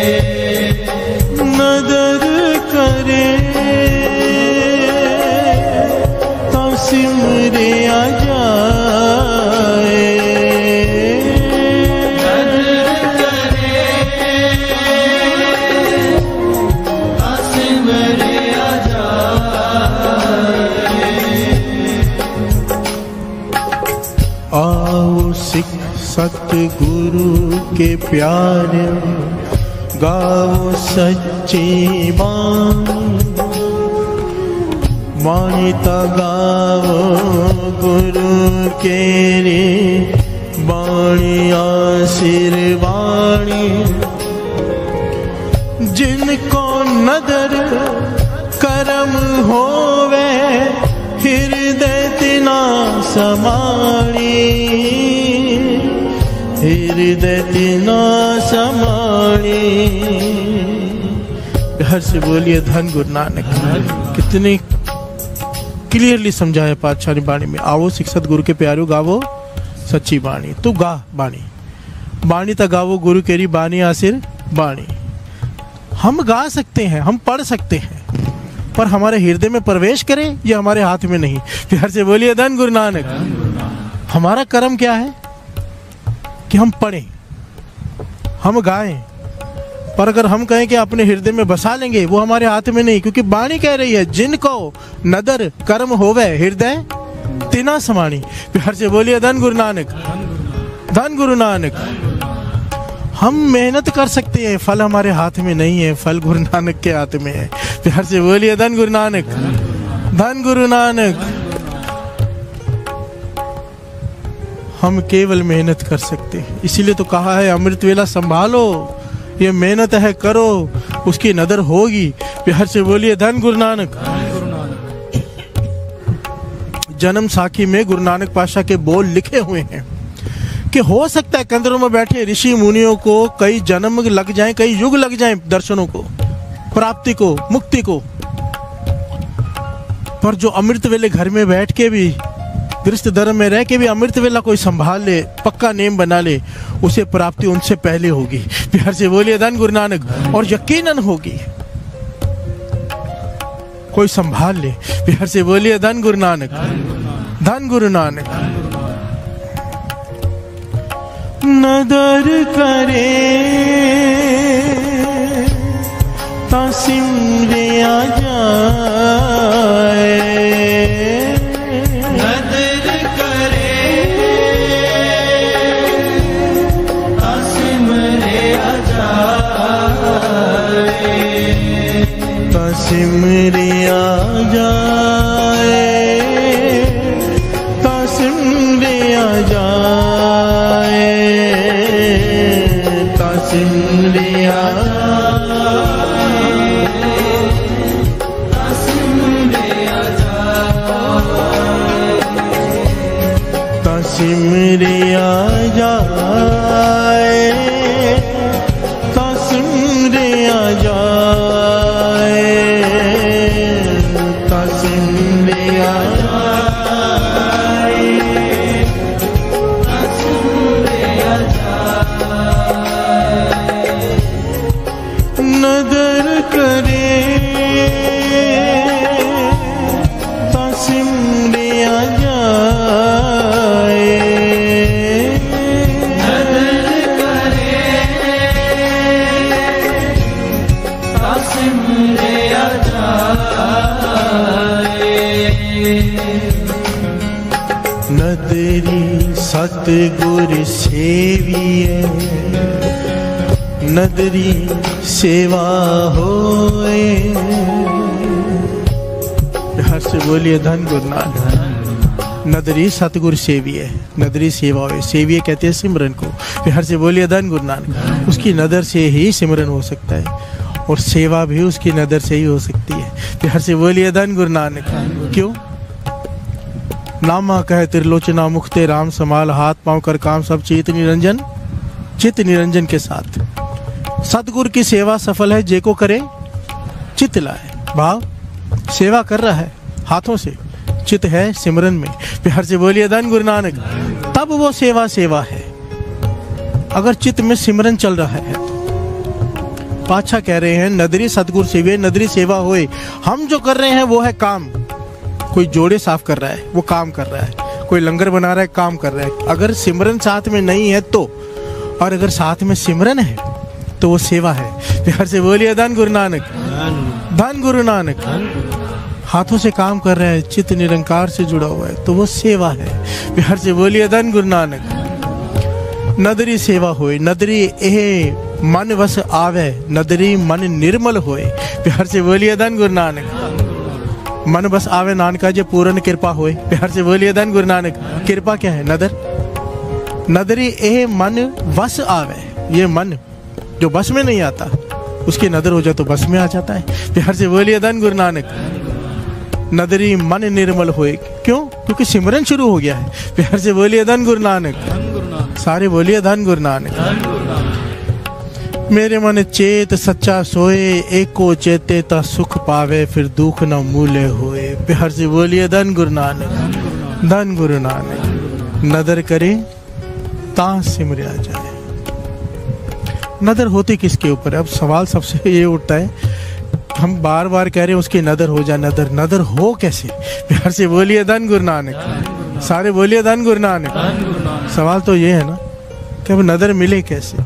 नदर करे कासिम रे आ जाए, आओ सिख सतगुरु के प्यारे गाओ सच्ची बानी, वाणी ता गाओ गुरु के रे बाणी आशीर्वाणी। जिनको नदर करम होवे हृदय तिना समाणी, हृदय तिना समाणी। हर से बोलिए धन गुरु नानक। कितने क्लियरली समझाया पातशाह ने बाणी में। आओ सिख सतगुरु के प्यारो गावो सच्ची बाणी। तू गा बाणी, बाणी ता गावो गुरु केरी बाणी आसिर बाणी। हम गा सकते हैं, हम पढ़ सकते हैं, पर हमारे हृदय में प्रवेश करे ये हमारे हाथ में नहीं। प्यार से बोलिए धन गुरु नानक। हमारा कर्म क्या है कि हम पढ़ें, हम गाएं, पर अगर हम कहें कि अपने हृदय में बसा लेंगे वो हमारे हाथ में नहीं, क्योंकि बाणी कह रही है जिनको नदर कर्म होवे हृदय तिना समाणी। प्यार से बोलिए धन गुरु नानक, धन गुरु नानक। हम मेहनत कर सकते हैं, फल हमारे हाथ में नहीं है, फल गुरु नानक के हाथ में है। प्यार से बोलिए धन गुरु नानक, धन गुरु नानक। हम केवल मेहनत कर सकते हैं, इसीलिए तो कहा है अमृत वेला संभालो, ये मेहनत है करो, उसकी नदर होगी। प्यार से बोलिए धन गुरु नानक। जन्म साखी में गुरु नानक पातशाह के बोल लिखे हुए हैं कि हो सकता है कंदरों में बैठे ऋषि मुनियों को कई जन्म लग जाएं, कई युग लग जाएं दर्शनों को, प्राप्ति को, मुक्ति को, पर जो अमृत वेले घर में बैठ के भी, गृहस्थ धर्म में रह के भी अमृत वेला कोई संभाल ले, पक्का नेम बना ले, उसे प्राप्ति उनसे पहले होगी। प्यार से बोलिए धन गुरु नानक। और यकीनन होगी, कोई संभाल ले। प्यार से बोलिए धन गुरु नानक, धन गुरु नानक। नदर करे तासिम रे आ जाए, नदर करे कासिम रे आ जाए, तासिम रे आ जाए, तासिम रे आ जाए, तासिम रे आ तासिम रे आ जाए, तासिम रे आ जाए, तासिम रे आ जाए, तासिम रे आ जाए। नदर करे तासिम रे आ जाए, नदरी सतगुर सेविए, नदरी सेवा होए। हर से बोलिए धन गुरु नानक। नदरी सतगुर सेविए, नदरी सेवा होए। सेविए कहते हैं सिमरन को। हर से बोलिए धन गुरु नानक। उसकी नदर से ही सिमरन हो सकता है, और सेवा भी उसकी नदर से ही हो सकती है। प्यार से बोलिए धन गुरु नानक। क्यों? नामा कहे त्रिलोचना मुखते राम समाल, हाथ पांव कर काम सब चित निरंजन, चित निरंजन के साथ। सतगुरु की सेवा सफल है जे को करे चित लाए। भाव सेवा कर रहा है हाथों से, चित है सिमरन में। प्यार से बोलिए धन गुरु नानक। तब वो सेवा सेवा है। अगर चित में सिमरन चल रहा है। पाछा कह रहे हैं नदरी सतगुरु सेवे नदरी सेवा होए। हम जो कर रहे हैं वो है काम। कोई जोड़े साफ कर रहा है वो काम कर रहा है, कोई लंगर बना रहा है काम कर रहा है। अगर सिमरन साथ में नहीं है तो, और अगर साथ में सिमरन है तो वो सेवा है। प्यार से बोलिए धन गुरु नानक। धन गुरु नानक। हाथों से काम कर रहा है, चित्त निरंकार से जुड़ा हुआ है तो वो सेवा है। प्यार से बोलिए धन गुरु नानक। नदरी सेवा होए नदरी एह मन वस आवे, नदरी मन निर्मल होए। प्यार से बोलिए धन गुरु नानक। मन बस आवे नानका जे पूर्ण कृपा होए। प्यार से बोलिए धन गुरु नानक। कृपा क्या है? नदर। नदरी एह मन वस आवे। ये मन जो बस में नहीं आता उसकी नदर हो जाए तो बस में आ जाता है। प्यार से बोलिए धन गुरु नानक। नदरी मन निर्मल होए। क्यों? क्योंकि सिमरन शुरू हो गया है। प्यार से बोलिए धन गुरु नानक। सारे बोलिए धन गुरु नानक। मेरे मन चेत सच्चा सोए, एको चेते ता सुख पावे, फिर दुख न मूले होए। प्यार से बोलिए धन गुरु नानक। धन गुरु नानक। नदर करे ता सिमरिया जाए। नदर होती किसके ऊपर है? अब सवाल सबसे ये उठता है, हम बार बार कह रहे हैं उसकी नदर हो जाए। नदर नदर हो कैसे? प्यार से बोलिए धन गुरु नानक। सारे बोलिए धन गुरु नानक। सवाल तो ये है ना कि अब नदर मिले कैसे?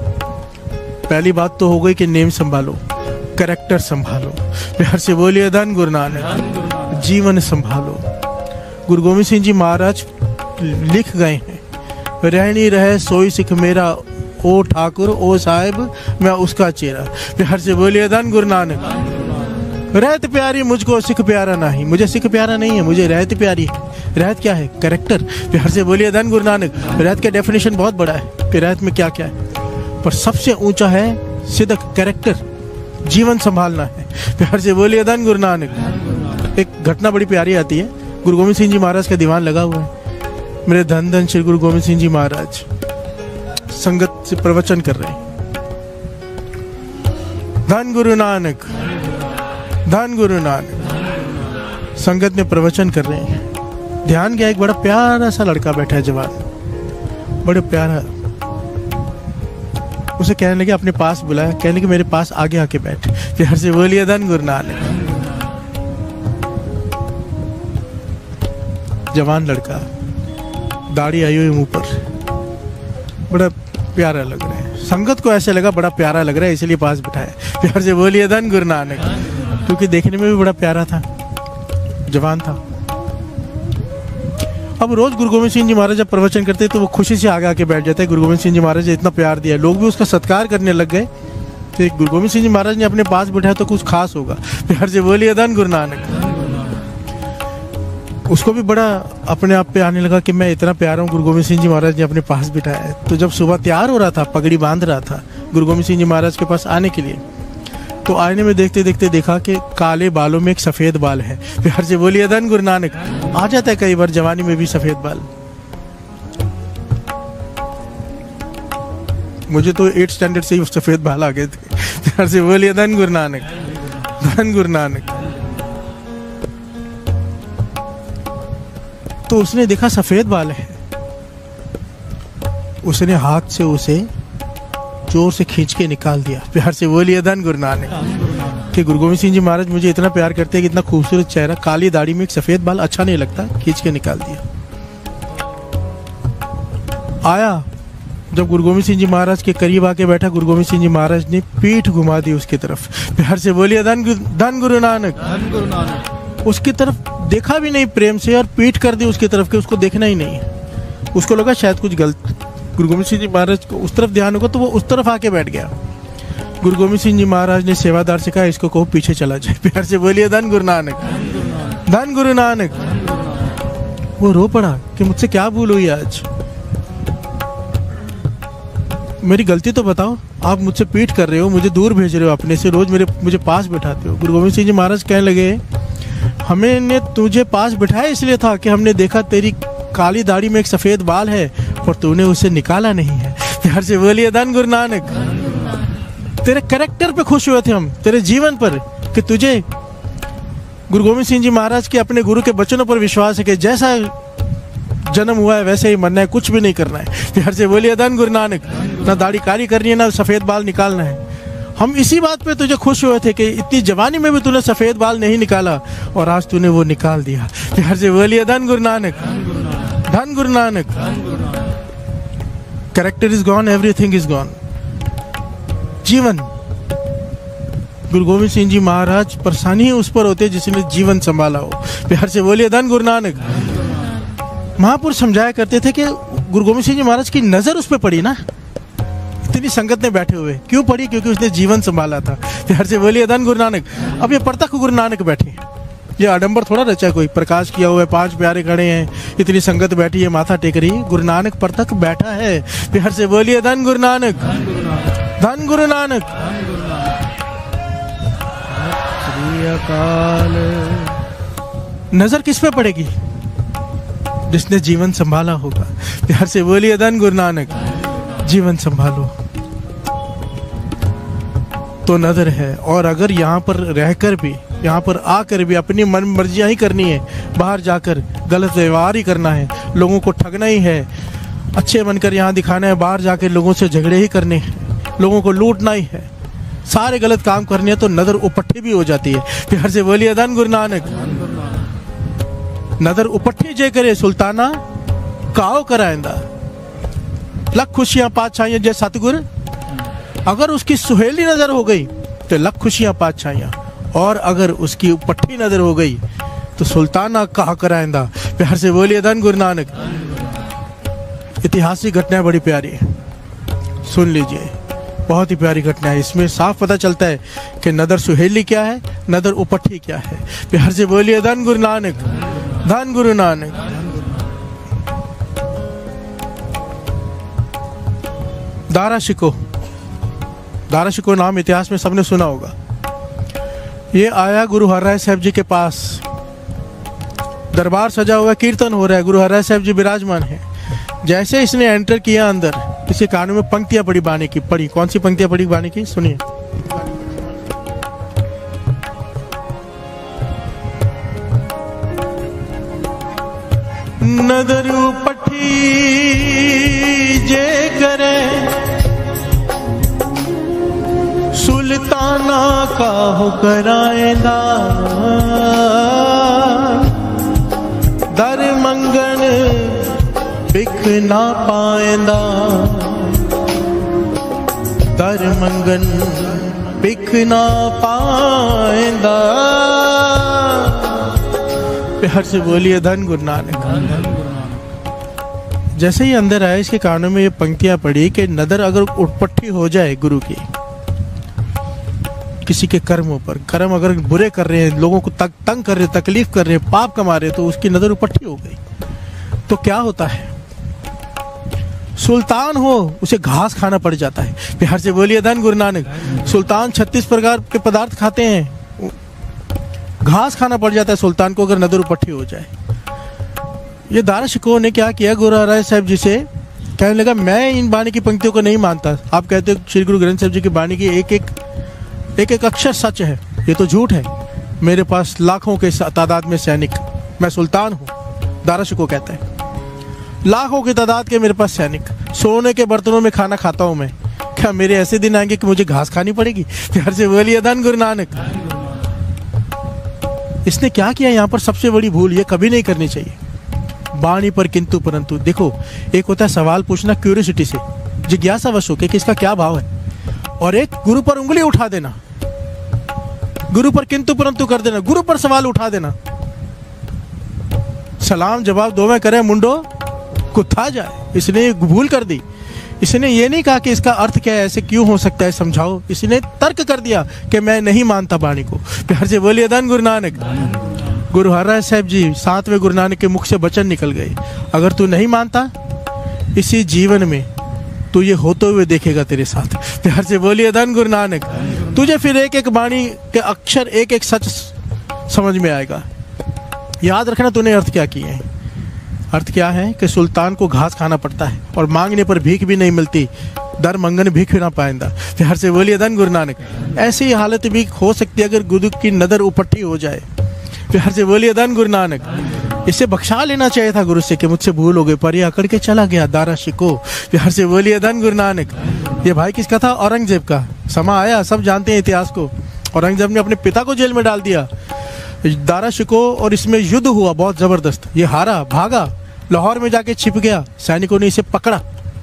पहली बात तो हो गई कि नेम संभालो, कैरेक्टर संभालो। प्यार से बोलिए धन गुरु नानक। जीवन संभालो। गुरु गोविंद सिंह जी महाराज लिख गए हैं, रहनी रहे सोई सिख मेरा, ओ ठाकुर ओ साहिब मैं उसका चेहरा। प्यार से बोलिए धन गुरु नानक। रहत प्यारी मुझको सिख प्यारा नहीं। मुझे सिख प्यारा नहीं है, मुझे रहत प्यारी है। रहत क्या है? कैरेक्टर। प्यार से बोलिए धन गुरु नानक। रहत का डेफिनेशन बहुत बड़ा है कि रहत में क्या क्या है, पर सबसे ऊंचा है सिद्ध कैरेक्टर, जीवन संभालना है। प्यार से बोलिए धन गुरु नानक। एक घटना बड़ी प्यारी आती है। गुरु गोविंद सिंह जी महाराज का दीवान लगा हुआ है। मेरे धन धन श्री गुरु गोविंद सिंह जी महाराज संगत से प्रवचन कर रहे हैं। धन गुरु नानक। धन गुरु नानक। संगत में प्रवचन कर रहे हैं। ध्यान गया, एक बड़ा प्यारा सा लड़का बैठा है जवान, बड़े प्यारा। उसे कहने लगे अपने पास बुलाया, कहने लगे मेरे पास आगे आके बैठ। प्यार से बोलिए धन गुरु नानक। जवान लड़का, दाढ़ी आई हुई मुंह पर, बड़ा प्यारा लग रहा है। संगत को ऐसे लगा बड़ा प्यारा लग रहा है इसलिए पास बिठाया। प्यार से बोलिए धन गुरु नानक। क्योंकि देखने में भी बड़ा प्यारा था, जवान था। अब रोज गुरु गोविंद सिंह जी महाराज जब प्रवचन करते तो वो खुशी से आगे आके बैठ जाते हैं। गुरु गोविंद सिंह जी महाराज ने इतना प्यार दिया, लोग भी उसका सत्कार करने लग गए। तो गुरु गोविंद सिंह जी महाराज ने अपने पास बिठाया तो कुछ खास होगा। प्यार से बोलिए धन गुरु नानक। उसको भी बड़ा अपने आप पे आने लगा कि मैं इतना प्यारा हूँ, गुरु गोविंद सिंह जी महाराज ने अपने पास बिठाया है। तो जब सुबह तैयार हो रहा था, पगड़ी बांध रहा था गुरु गोविंद सिंह जी महाराज के पास आने के लिए, तो आईने में देखते देखते देखा कि काले बालों में एक सफेद बाल है। प्यार से बोलिए धन गुरु नानक। आ जाता है कई बार जवानी में भी सफेद बाल। मुझे तो एट स्टैंडर्ड से ही सफेद बाल आ गए थे। प्यार से बोलिए धन गुरु नानक। धन गुरु नानक। तो उसने देखा सफेद बाल है, उसने हाथ से उसे जोर से खींच के निकाल दिया। प्यार से बोलिए धन गुरु नानक। कि गुरु गोविंद सिंह जी महाराज मुझे इतना प्यार करते हैं कि इतना खूबसूरत चेहरा, काली दाढ़ी में एक सफेद बाल अच्छा नहीं लगता, खींच के निकाल दिया। आया जब गुरु गोविंद सिंह जी महाराज के करीब आके बैठा, गुरु गोविंद सिंह जी महाराज ने पीठ घुमा दी उसकी तरफ। प्यार से बोलिए धन धन गुरु नानक। धन गुरु नानक। उसकी तरफ देखा भी नहीं प्रेम से और पीठ कर दी उसकी तरफ, के उसको देखना ही नहीं। उसको लगा शायद कुछ गलत, गुरु गोविंद सिंह जी महाराज को उस तरफ ध्यान होगा तो वो उस तरफ आके बैठ गया। गुरु गोविंद सिंह जी महाराज ने सेवादार से कहा इसको कहो पीछे चला जाए। प्यार से बोलिए धन गुरु नानक। धन गुरु नानक। वो रो पड़ा कि मुझसे क्या भूल हुई आज, मेरी गलती तो बताओ। आप मुझसे पीठ कर रहे हो, मुझे दूर भेज रहे हो अपने से, रोज मेरे मुझे पास बैठाते हो। गुरु गोविंद सिंह जी महाराज कहने लगे, हमें ने तुझे पास बिठाया इसलिए था कि हमने देखा तेरी काली दाढ़ी में एक सफेद बाल है और तूने उसे निकाला नहीं है। प्यार से बोलिए धन गुरु नानक। तेरे कैरेक्टर पे खुश हुए थे हम, तेरे जीवन पर, कि तुझे गुरु गोविंद सिंह जी महाराज के अपने गुरु के वचनों पर विश्वास है कि जैसा जन्म हुआ है वैसे ही मरना है, कुछ भी नहीं करना है। प्यार से बोलिए धन गुरु नानक। ना दाढ़ी काली करनी है, ना सफेद बाल निकालना है। हम इसी बात पे तुझे खुश हुए थे कि इतनी जवानी में भी तूने सफेद बाल नहीं निकाला और आज तूने वो निकाल दिया। प्यार से बोलिए धन गुरु नानक, धन Guru Nanak. Character is gone, everything is gone. जीवन, गुरु गोविंद सिंह जी महाराज परेशानी उस पर होते जिसने जीवन संभाला हो। प्यार से बोलिए धन गुरु नानक। महापुरुष समझाया करते थे कि गुरु गोविंद सिंह जी महाराज की नजर उस पर पड़ी ना, इतनी संगत में बैठे हुए, क्यों पड़ी? क्योंकि उसने जीवन संभाला था। प्यार से बोलिए धन गुरु नानक। अब ये प्रत्यक्ष गुरु नानक बैठे, ये आडंबर थोड़ा रचा, कोई प्रकाश किया हुआ है, पांच प्यारे खड़े हैं, इतनी संगत बैठी है, माथा टेक रही है। गुरु नानक प्रत्यक्ष बैठा है। प्यार से बोलिए धन गुरु नानक, धन गुरु नानक। श्री अकाल। नजर किस पे पड़ेगी? जिसने जीवन संभाला होगा। प्यार से बोलिए धन गुरु नानक। जीवन संभालो तो नजर है। और अगर यहाँ पर रहकर भी, यहाँ पर आकर भी अपनी मन मर्जियाँ ही करनी है, बाहर जाकर गलत व्यवहार ही करना है, लोगों को ठगना ही है, अच्छे बनकर यहाँ दिखाना है, बाहर जाकर लोगों से झगड़े ही करने हैं, लोगों को लूटना ही है, सारे गलत काम करने हैं, तो नजर उपट्ठी भी हो जाती है। प्यार से बोलिए धन गुरु नानक। नजर उपट्ठी जे करे सुल्ताना काओ कराएंदा, लख खुशियां पातशाहियां जय सतगुर। अगर उसकी सुहेली नजर हो गई तो लख खुशियां पातशाहियां, और अगर उसकी उपट्ठी नजर हो गई तो सुल्ताना कहा कराएंदा। प्यार से बोलिए धन गुरु नानक। ऐतिहासिक घटना बड़ी प्यारी है, सुन लीजिए, बहुत ही प्यारी घटना है। इसमें साफ पता चलता है कि नदर सुहेली क्या है, नदर उपट्ठी क्या है। प्यार से बोलिए धन गुरु नानक, धन गुरु नानक। दारा शिको, दारा शिको नाम इतिहास में सबने सुना होगा। ये आया गुरु हरराय साहब जी के पास, दरबार सजा हुआ, कीर्तन हो रहा है, गुरु हरराय साहब जी विराजमान है। जैसे इसने एंटर किया अंदर, इसके कानों में पंक्तियां पड़ी बानी की। पढ़ी, कौन सी पंक्तियां पड़ी बानी की? सुनिए। नदर उपट्ठी जे करे सुल्ताना काहो कराएंदा, दर मंगन बिख ना पाएंदा, दर मंगन बिख ना पाएंदा। प्यार से बोलिए धन गुरु नानक। जैसे ही अंदर आए, इसके कानों में ये पंक्तियां पड़ी कि नदर अगर उपट्ठी हो जाए गुरु की, किसी के कर्मों पर, कर्म अगर बुरे कर रहे हैं, लोगों को तक, तंग कर रहे हैं, तकलीफ कर रहे हैं, पाप कमा रहे हैं, तो उसकी नजर उपट्ठी हो गई तो क्या होता है? सुल्तान हो, उसे घास खाना पड़ जाता है। प्यार से बोलिए धन गुरु नानक। सुल्तान छत्तीस प्रकार के पदार्थ खाते हैं, घास खाना पड़ जाता है सुल्तान को अगर नदर उपट्ठी हो जाए। ये दारा शिकोह ने क्या किया, गुरु हरराय साहब जी से कहने लगा, मैं इन बाणी की पंक्तियों को नहीं मानता। आप कहते हो श्री गुरु ग्रंथ साहब जी की बाणी की एक एक एक एक अक्षर सच है, ये तो झूठ है। मेरे पास लाखों के तादाद में सैनिक, मैं सुल्तान हूँ, दारा शिकोह कहता है। लाखों की तादाद के मेरे पास सैनिक, सोने के बर्तनों में खाना खाता हूँ मैं, क्या मेरे ऐसे दिन आएंगे कि मुझे घास खानी पड़ेगी? प्यार से बोलिए धन गुरु नानक। इसने क्या किया यहाँ पर? सबसे बड़ी भूल ये कभी नहीं करनी चाहिए, बाणी पर किंतु परंतु। देखो, एक होता है सवाल पूछना क्यूरियोसिटी से, जिज्ञासावश होकर कि इसका क्या भाव है, और एक गुरु पर उंगली उठा देना, गुरु पर किंतु परंतु कर देना, गुरु पर सवाल उठा देना। सलाम जवाब दो में करे मुंडो कुत्था जाए। इसने भूल कर दी। इसने ये नहीं कहा कि इसका अर्थ क्या है, ऐसे क्यों हो सकता है, समझाओ। इसने तर्क कर दिया कि मैं नहीं मानता बाणी को। प्यार से बोलिए धन गुरु नानक। गुरु हरराय साहब जी सातवें गुरु नानक के मुख से वचन निकल गए, अगर तू नहीं मानता, इसी जीवन में तू ये होते हुए देखेगा तेरे साथ। प्यार से बोलिए धन गुरु नानक। तुझे फिर एक एक वाणी के अक्षर, एक एक सच समझ में आएगा। याद रखना तूने अर्थ क्या किए हैं। अर्थ क्या है कि सुल्तान को घास खाना पड़ता है और मांगने पर भीख भी नहीं मिलती, दर मंगन भीख भी ना पाएंदा। प्यार से बोलिए धन गुरु नानक। ऐसी हालत भी हो सकती है अगर गुरु की नज़र उपट्टी हो जाए। प्यार से बोलिए धन गुरु नानक। इसे बख्शा लेना चाहिए था गुरु से कि मुझसे भूल हो गई, पर ये अकड़ के चला गया दारा शिको। प्यार से बोलिए धन गुरु नानक। ये भाई किसका था? औरंगजेब का। समा आया, सब जानते हैं इतिहास को। औरंगजेब ने अपने पिता को जेल में डाल दिया, दारा शिको, और इसमें युद्ध हुआ बहुत जबरदस्त। ये हारा, भागा, लाहौर में जाके छिप गया। सैनिकों ने इसे पकड़ा।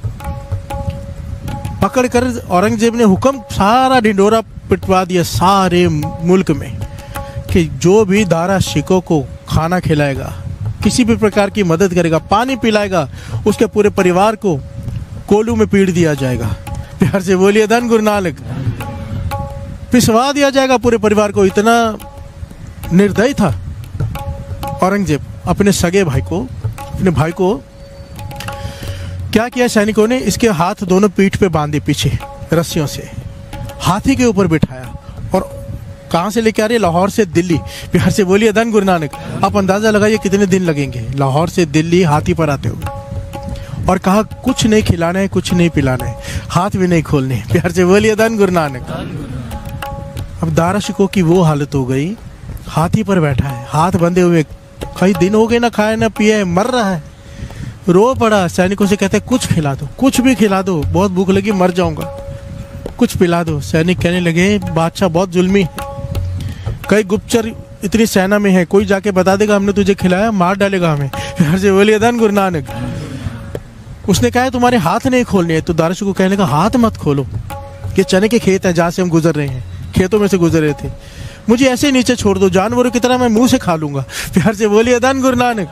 पकड़कर औरंगजेब ने हुक्म, सारा ढिंडोरा पिटवा दिया सारे मुल्क में कि जो भी दारा शिको को खाना खिलाएगा, किसी भी प्रकार की मदद करेगा, पानी पिलाएगा, उसके पूरे परिवार को कोलू में पीट दिया जाएगा। प्यार से बोलिए धन गुरु नानक। पिसवा दिया जाएगा पूरे परिवार को। इतना निर्दयी था औरंगजेब। अपने सगे भाई को, अपने भाई को क्या किया सैनिकों ने? इसके हाथ दोनों पीठ पे बांधे पीछे रस्सियों से, हाथी के ऊपर बिठाया, और कहाँ से लेके आ रहे? लाहौर से दिल्ली। प्यार से बोलिए धन गुरु नानक। आप अंदाजा लगाइए कितने दिन लगेंगे लाहौर से दिल्ली हाथी पर आते हुए। और कहा कुछ नहीं खिलाना है, कुछ नहीं पिलाना है, हाथ भी नहीं खोलने। प्यार से बोलिए धन गुरु नानक। अब दारा शिको की वो हालत हो गई, हाथी पर बैठा है, हाथ बंधे हुए, कई दिन हो गए ना खाए ना पिए, मर रहा है, रो पड़ा। सैनिकों से कहते कुछ खिला दो, कुछ भी खिला दो, बहुत भूख लगी, मर जाऊंगा, कुछ पिला दो। सैनिक कहने लगे बादशाह बहुत जुल्मी है, कई गुप्तचर इतनी सेना में है, कोई जाके बता देगा हमने तुझे खिलाया, मार डालेगा हमें। प्यार से बोलिए धन गुरु नानक। उसने कहा तुम्हारे हाथ नहीं खोलने हैं। तो दारा शिको कहने का हाथ मत खोलो, ये चने के खेत हैं जहाँ से हम गुजर रहे हैं, खेतों में से गुजर रहे थे, मुझे ऐसे नीचे छोड़ दो, जानवरों की तरह मैं मुंह से खा लूंगा। प्यार से बोलिए धन गुरु नानक।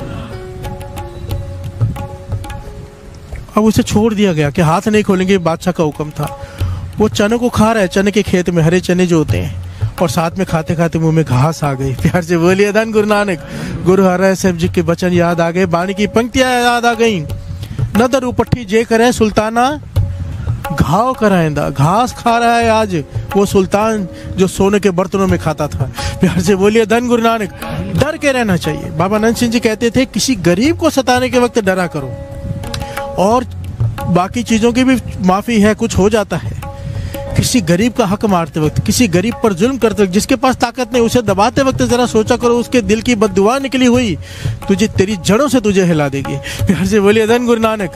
अब उसे छोड़ दिया गया कि हाथ नहीं खोलेंगे, बादशाह का हुक्म था। वो चने को खा रहा है, चने के खेत में हरे चने जो होते हैं, और साथ में खाते खाते मुंह में घास आ गई। प्यार से बोलिए धन गुरु नानक। गुरु हरराय साहब जी के वचन याद आ गए, बाणी की पंक्तियां याद आ गई। नदर उपट्ठी जे करे सुल्ताना घाव कराएंदा। घास खा रहा है आज वो सुल्तान जो सोने के बर्तनों में खाता था। प्यार से बोलिए धन गुरु नानक। डर के रहना चाहिए। बाबा नंद सिंह जी कहते थे किसी गरीब को सताने के वक्त डरा करो, और बाकी चीजों की भी माफी है, कुछ हो जाता है। किसी गरीब का हक मारते वक्त, किसी गरीब पर जुल्म करते वक्त, जिसके पास ताकत नहीं, उसे दबाते वक्त जरा सोचा करो उसके दिल की बद्दुआ निकली हुई तुझे, तेरी जड़ों से तुझे हिला देगी। प्यार से बोलिए धन गुरु नानक।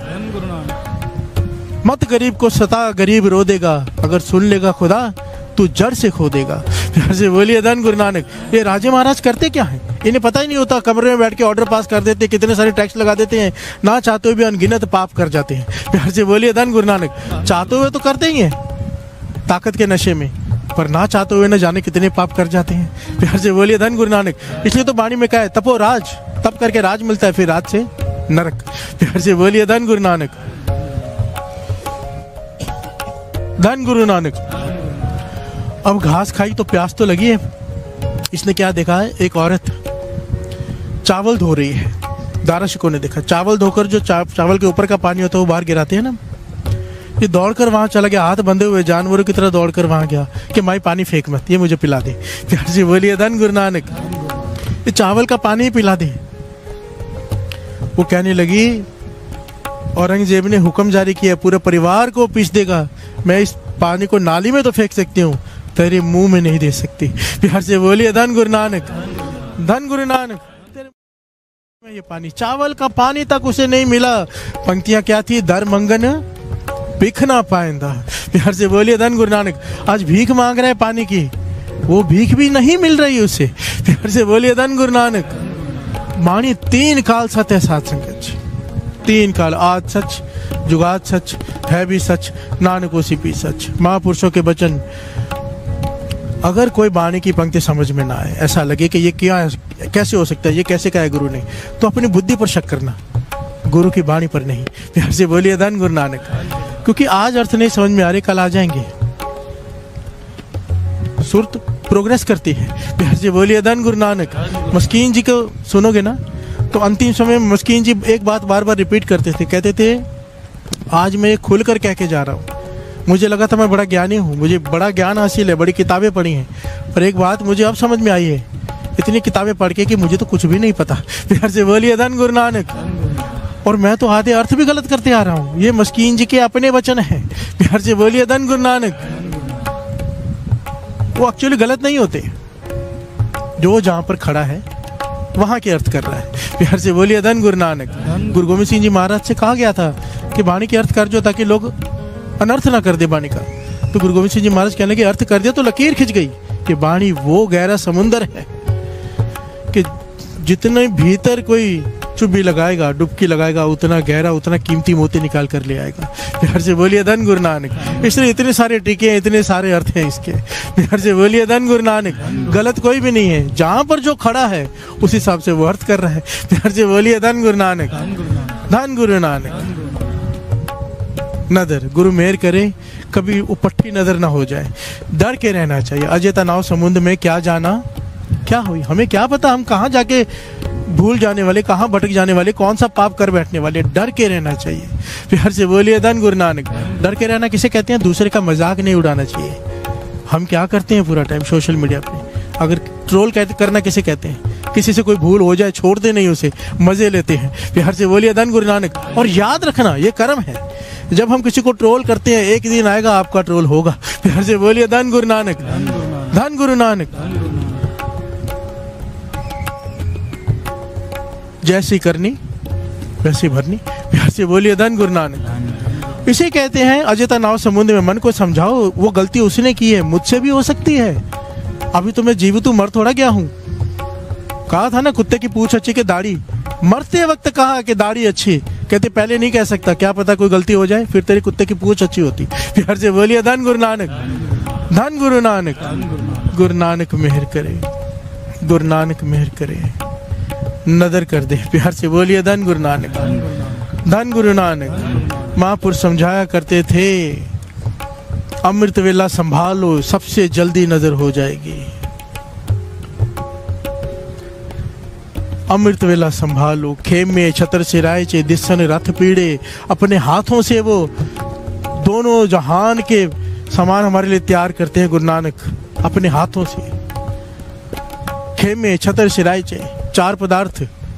मत गरीब को सता, गरीब रो देगा, अगर सुन लेगा खुदा तू जड़ से खो देगा। प्यार से बोलिए धन गुरु नानक। ये राजे महाराज करते क्या है? इन्हें पता ही नहीं होता, कमरे में बैठ के ऑर्डर पास कर देते, कितने सारे टैक्स लगा देते हैं, ना चाहते हुए भी अनगिनत पाप कर जाते हैं। प्यार से बोलिए धन गुरु नानक। चाहते हुए तो करते ही हैं ताकत के नशे में, पर ना चाहते हुए न जाने कितने पाप कर जाते हैं। प्यार से बोलिए धन गुरु नानक। इसलिए तो वाणी में कहा है तपो राज, तप करके राज मिलता है, फिर राज से नरक। प्यार से बोलिए धन गुरु नानक। धन गुरु नानक। अब घास खाई तो प्यास तो लगी है। इसने क्या देखा है? एक औरत चावल धो रही है। दारा शिको ने देखा चावल धोकर जो चा, चावल के ऊपर का पानी होता है वो बाहर गिराते हैं ना, ये दौड़कर वहां चला गया, हाथ बंधे हुए जानवरों की तरह दौड़कर वहां गया कि माई पानी फेंक मत, ये मुझे पिला दे। प्यार से बोलिए धन गुरु नानक। ये चावल का पानी ही पिला दे। वो कहने लगी औरंगजेब ने हुक्म जारी किया पूरे परिवार को पीस देगा, मैं इस पानी को नाली में तो फेंक सकती हूँ, तेरे मुंह में नहीं दे सकती। प्यार से बोलिए धन गुरु नानक। धन गुरु नानक। ये पानी, चावल का पानी तक उसे नहीं मिला। पंक्तियां क्या थी? दर मंगन भीख ना पाएंदा। प्यार से बोलिए धन गुरु नानक। आज भीख मांग रहा है पानी की, वो भीख भी नहीं मिल रही उसे। प्यार से बोलिए धन गुरु नानक। मानी तीन काल सत्य साथ संगत, तीन काल, आज सच, जुगात सच, है भी सच, नानक उसी भी सच। महापुरुषों के वचन, अगर कोई बाणी की पंक्ति समझ में ना आए, ऐसा लगे कि ये क्या कैसे हो सकता है, ये कैसे कहा है गुरु ने, तो अपनी बुद्धि पर शक करना, गुरु की बाणी पर नहीं। प्यार से बोलिए धन गुरु नानक। क्योंकि आज अर्थ नहीं समझ में आ रहे, कल आ जाएंगे। सुरत प्रोग्रेस करती है। प्यार से बोलिए धन गुरु नानक। मस्कीन जी को सुनोगे ना तो अंतिम समय में मस्कीन जी एक बात बार बार रिपीट करते थे, कहते थे आज मैं ये खुल कर कह के जा रहा हूँ। मुझे लगा था मैं बड़ा ज्ञानी हूँ, मुझे बड़ा ज्ञान हासिल है, बड़ी किताबें पढ़ी हैं, पर एक बात मुझे अब समझ में आई है इतनी किताबें पढ़ के कि मुझे तो कुछ भी नहीं पता। प्यार से बोलिए धन गुरु नानक। और मैं तो आधे अर्थ भी गलत करते आ रहा हूँ, ये मस्कीन जी के अपने वचन है। प्यार से बोलिए धन गुरु नानक। वो एक्चुअली गलत नहीं होते, जो जहाँ पर खड़ा है वहाँ के अर्थ कर रहा है। प्यार से बोलिए धन गुरु नानक। गुरु गोविंद सिंह जी महाराज से कहा गया था कि वाणी के अर्थ कर जो, ताकि लोग अनर्थ ना कर दे वाणी का। तो गुरु गोविंद सिंह जी महाराज कहने के अर्थ कर दिया तो लकीर खिंच गई कि वाणी वो गहरा समुंदर है कि जितने भीतर कोई चुब्बी लगाएगा, डुबकी लगाएगा, उतना गहरा, उतना कीमती मोती निकाल कर ले आएगा। प्यार से बोलिए धन गुरु नानक। इसलिए इतने सारे टीके हैं, इतने सारे अर्थ हैं इसके। प्यार से बोलिए धन गुरु नानक। गलत कोई भी नहीं है, जहाँ पर जो खड़ा है उस हिसाब से वो अर्थ कर रहा है। प्यार से बोलिए धन गुरु नानक। धन गुरु नानक। नदर गुरु मेहर करे कभी उपट्टी नजर ना हो जाए, डर के रहना चाहिए। अजय तनाव समुद्र में क्या जाना क्या हुई, हमें क्या पता हम कहाँ जाके भूल जाने वाले, कहाँ भटक जाने वाले, कौन सा पाप कर बैठने वाले। डर के रहना चाहिए। प्यार से बोलिए धन गुरु नानक। डर के रहना किसे कहते हैं? दूसरे का मजाक नहीं उड़ाना चाहिए। हम क्या करते हैं पूरा टाइम सोशल मीडिया पे, अगर ट्रोल करना किसे कहते हैं? किसी से कोई भूल हो जाए छोड़ते नहीं उसे, मजे लेते हैं। प्यार से बोलिए धन गुरु नानक। और याद रखना ये कर्म है, जब हम किसी को ट्रोल करते हैं एक दिन आएगा आपका ट्रोल होगा। प्यार से बोलिए धन गुरु नानक। धन गुरु नानक। जैसी करनी वैसी भरनी। प्यार से बोलिए धन गुरु नानक। इसे कहते हैं अजयता नाव समुद्र में मन को समझाओ, वो गलती उसने की है, मुझसे भी हो सकती है। अभी तो मैं जीवित हूं, मर थोड़ा गया हूं। कहा था ना कुत्ते की पूंछ अच्छी के दाढ़ी, मरते वक्त कहा कि दाढ़ी अच्छी, कहते पहले नहीं कह सकता, क्या पता कोई गलती हो जाए, फिर तेरी कुत्ते की पूंछ अच्छी होती। प्यार से बोलिए धन गुरु नानक। धन गुरु नानक। गुरु नानक मेहर करे, गुरु नानक मेहर करे, नदर कर दे। प्यार से बोलिए धन गुरु नानक। धन गुरु नानक। महापुरुष समझाया करते थे अमृत वेला संभालो, सबसे जल्दी नजर हो जाएगी। अमृत वेला संभालो, खेम में छतर से राय चे दिसन रथ पीड़े। अपने हाथों से वो दोनों जहान के सामान हमारे लिए तैयार करते हैं गुरु नानक, अपने हाथों से। खेम में छतर से राय चे, चार पदार्थ,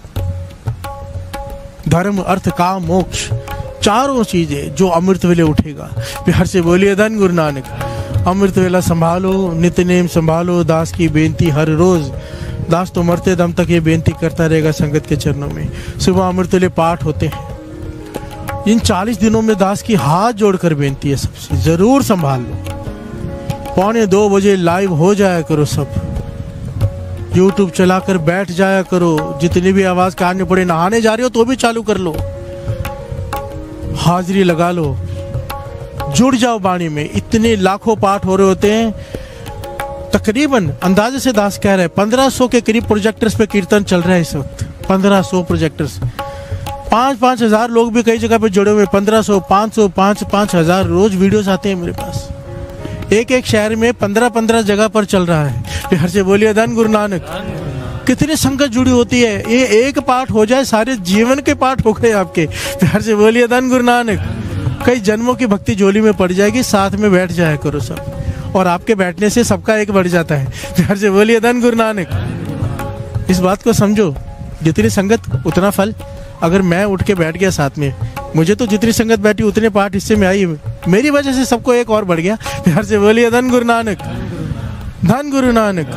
धर्म अर्थ काम मोक्ष, चारों चीजें जो अमृत वेले उठेगा। प्यार से बोलिए धन गुरु नानक। अमृत वेला संभालो, नित्य नेम संभालो, दास की बेनती हर रोज। दास तो मरते दम तक ये बेनती करता रहेगा संगत के चरणों में। सुबह अमृत वेले पाठ होते हैं, इन चालीस दिनों में दास की हाथ जोड़कर बेनती है सबसे, जरूर संभाल लो। पौने दो बजे लाइव हो जाया करो, सब यूट्यूब चलाकर बैठ जाया करो। जितनी भी आवाज काटनी पड़े, नहाने जा रहे हो तो भी चालू कर लो, हाजिरी लगा लो, जुड़ जाओ वाणी में। इतने लाखों पाठ हो रहे होते हैं, तकरीबन अंदाजे से दास कह रहे हैं पंद्रह सौ के करीब प्रोजेक्टर्स पे कीर्तन चल रहा है इस वक्त। पंद्रह सौ प्रोजेक्टर्स, पाँच पाँच हजार लोग भी कई जगह पे जुड़े हुए। पंद्रह सौ, पाँच सौ, पाँच पाँच हजार रोज वीडियोस आते हैं मेरे पास। एक एक शहर में पंद्रह पंद्रह जगह पर चल रहा है। प्यार से बोलिए धन गुरु नानक। कितनी संगत जुड़ी होती है, ये एक पाठ हो जाए सारे जीवन के पाठ हो गए आपके। प्यार से बोलिए धन गुरु नानक। कई जन्मों की भक्ति झोली में पड़ जाएगी, साथ में बैठ जाया करो सब, और आपके बैठने से सबका एक बढ़ जाता है। प्यार से बोलिए धन गुरु नानक। इस बात को समझो, जितनी संगत उतना फल। अगर मैं उठ के बैठ गया साथ में, मुझे तो जितनी संगत बैठी उतने पाठ हिस्से में आई, मेरी वजह से सबको एक और बढ़ गया। प्यार से बोलिए धन गुरु नानक। धन गुरु नानक।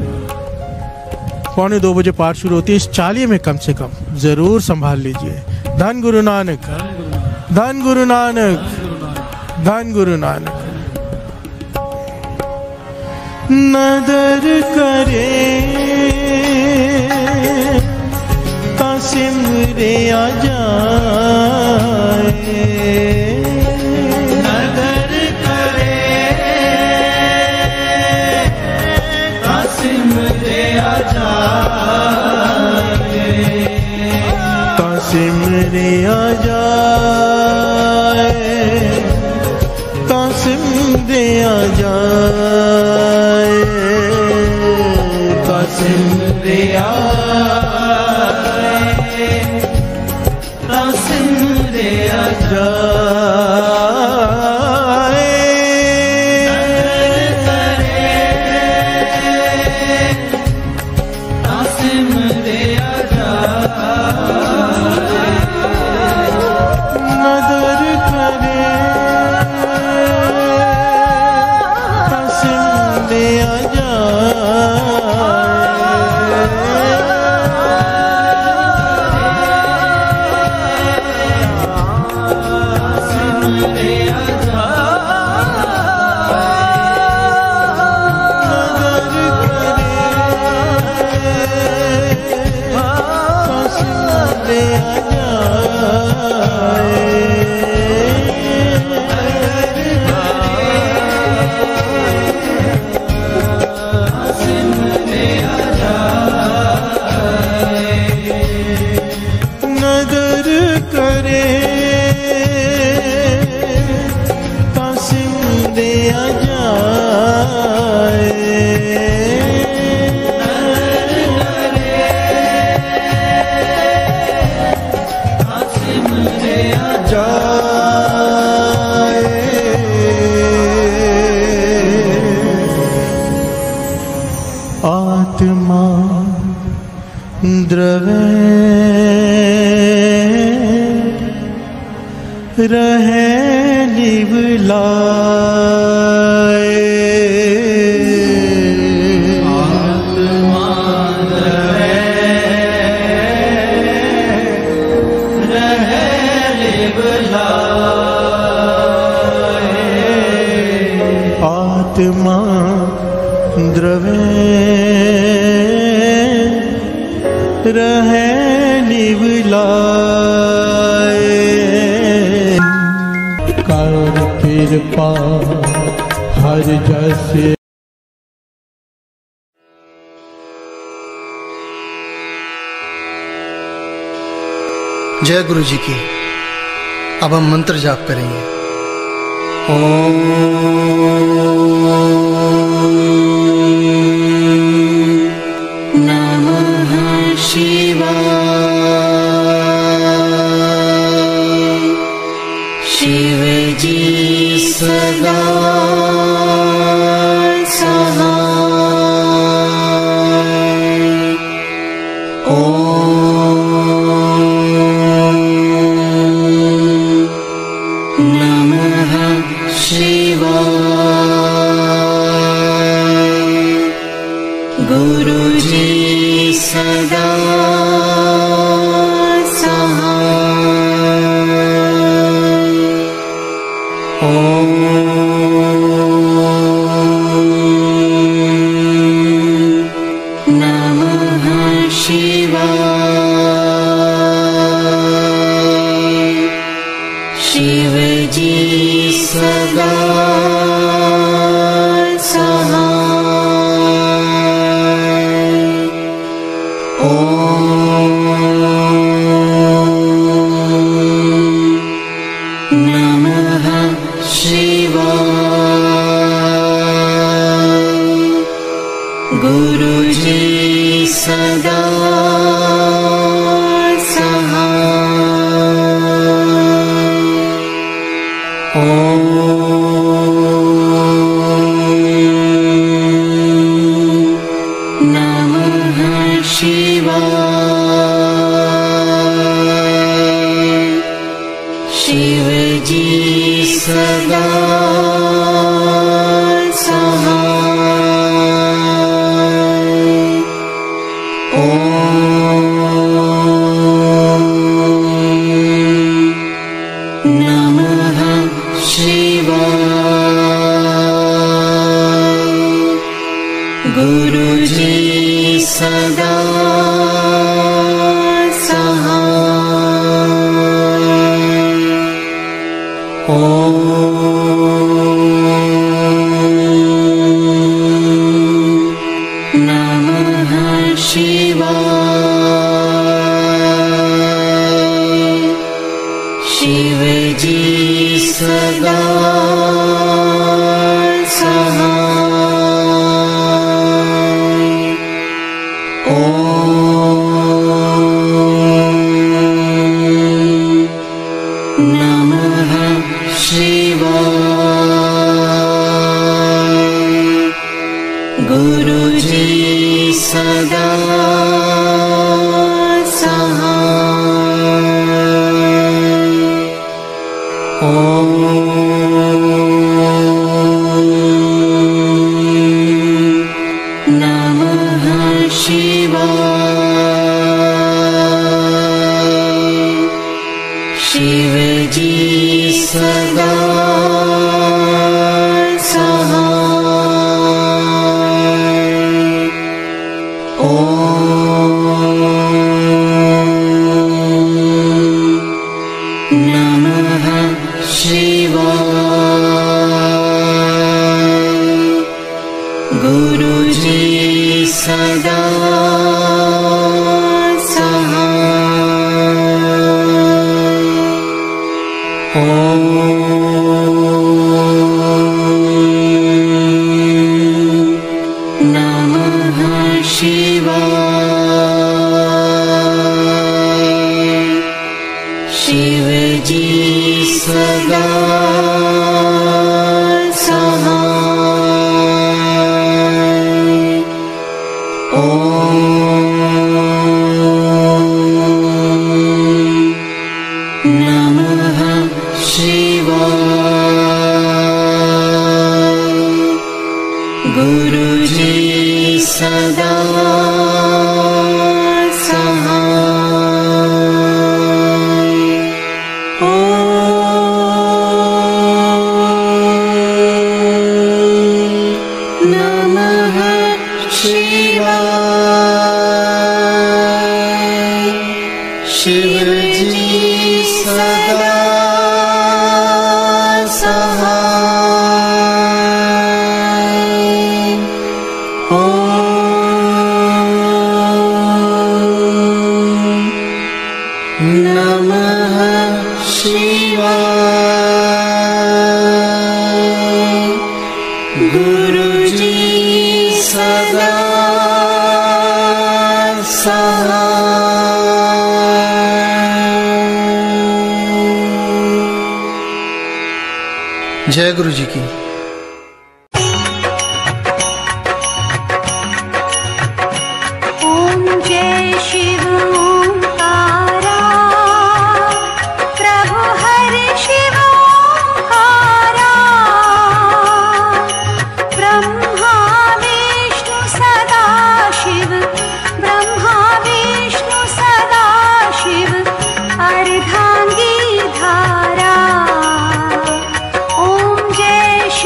पौने दो बजे पाठ शुरू होती है, इस चालीस में कम से कम जरूर संभाल लीजिए। धन गुरु नानक। धन गुरु नानक। धन गुरु नानक। नदर करे सिमरे आ जाए, नदर करे सिमरे आ जाए, सिमरे आ जाए, सिमरे आ जाए, सिमरे आ जाए। आत्मा द्रवे रहे निवलाए। आत्मा द्रवे रहे निवलाए। आत्मा द्रवे रहे निवलाए। कर कृपा हर जस। जय गुरु जी की। अब हम मंत्र जाप करेंगे। ओम नमः शिवाय। शिव जी सदा सहाय। ओम नमः शिवाय। गुरु जी सदा सहाय। ओम नमः शिवाय। शिव जी सदा सहाय। ओम नमः शिवाय। गुरु जी सदा सहाय। ओम नमः शिवाय। शिव जी सदा सहाय। ओम नमः शिवाय। गुरु जी सदा सहाय। ओम नमः शिवाय। शिव जी सदा सहाय। ओम नमः शिवाय। गुरु जी सदा सहाय। ओम नमः शिवाय। शिव जी सदा सहाय। ओम नमः शिवाय। गुरु जी सदा सहाय। ओम नमः शिवाय। शिव जी सदा सहाय। गुरुजी सदा सहाय। ओम नमः शिवाय। शिवजी सदा सहाय। ओम नमः शिवाय। गुरुजी सदा सहाय। जय गुरु जी की। ओम जय शिव ओंकारा, प्रभु हरि शिव ओंकारा। ब्रह्मा विष्णु सदा शिव, ब्रह्मा विष्णु सदा शिव, अर्धांगी धारा। ओम जय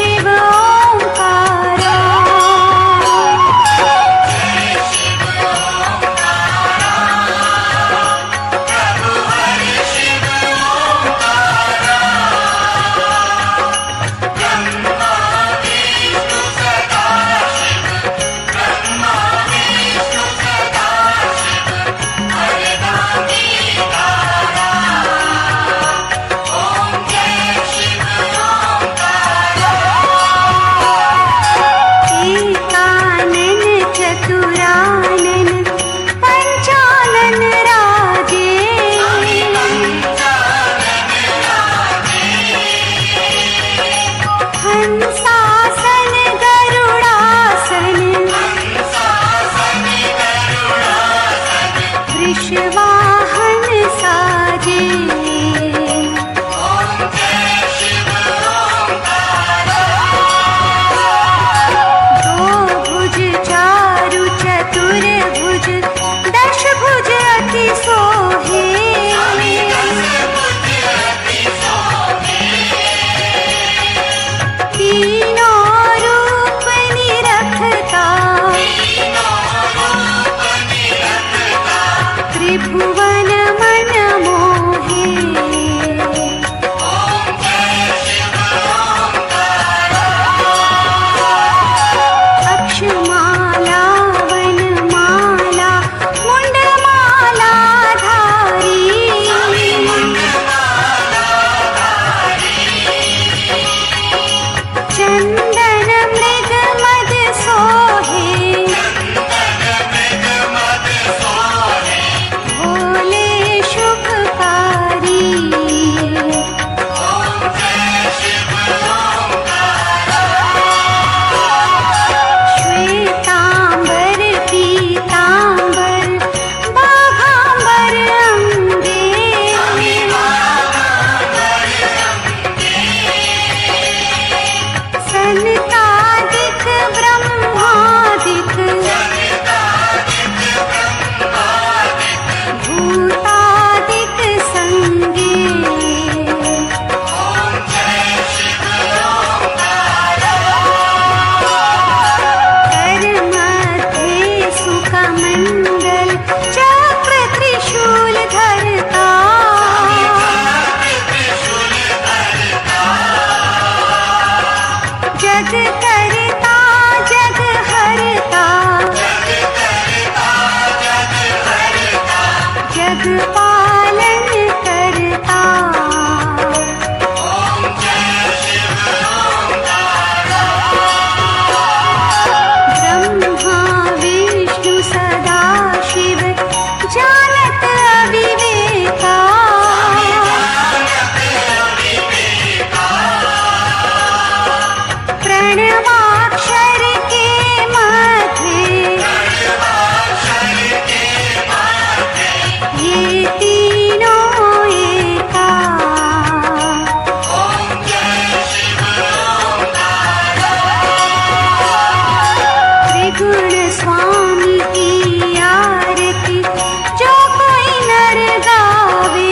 निर्गुण स्वामी की आरती जो कोई नर गावे।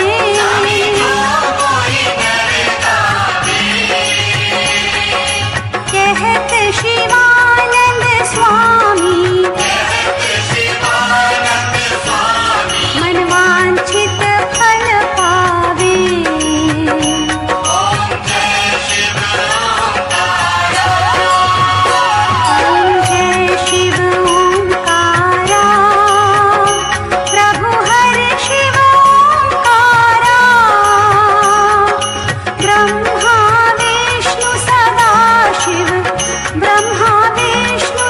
कहत शिवानंद स्वामी मनवांछित फल पावे। ओम जय शिव ओंकारा प्रभु हर शिव ओंकारा। ब्रह्मा विष्णु सदा शिव ब्रह्मा विष्णु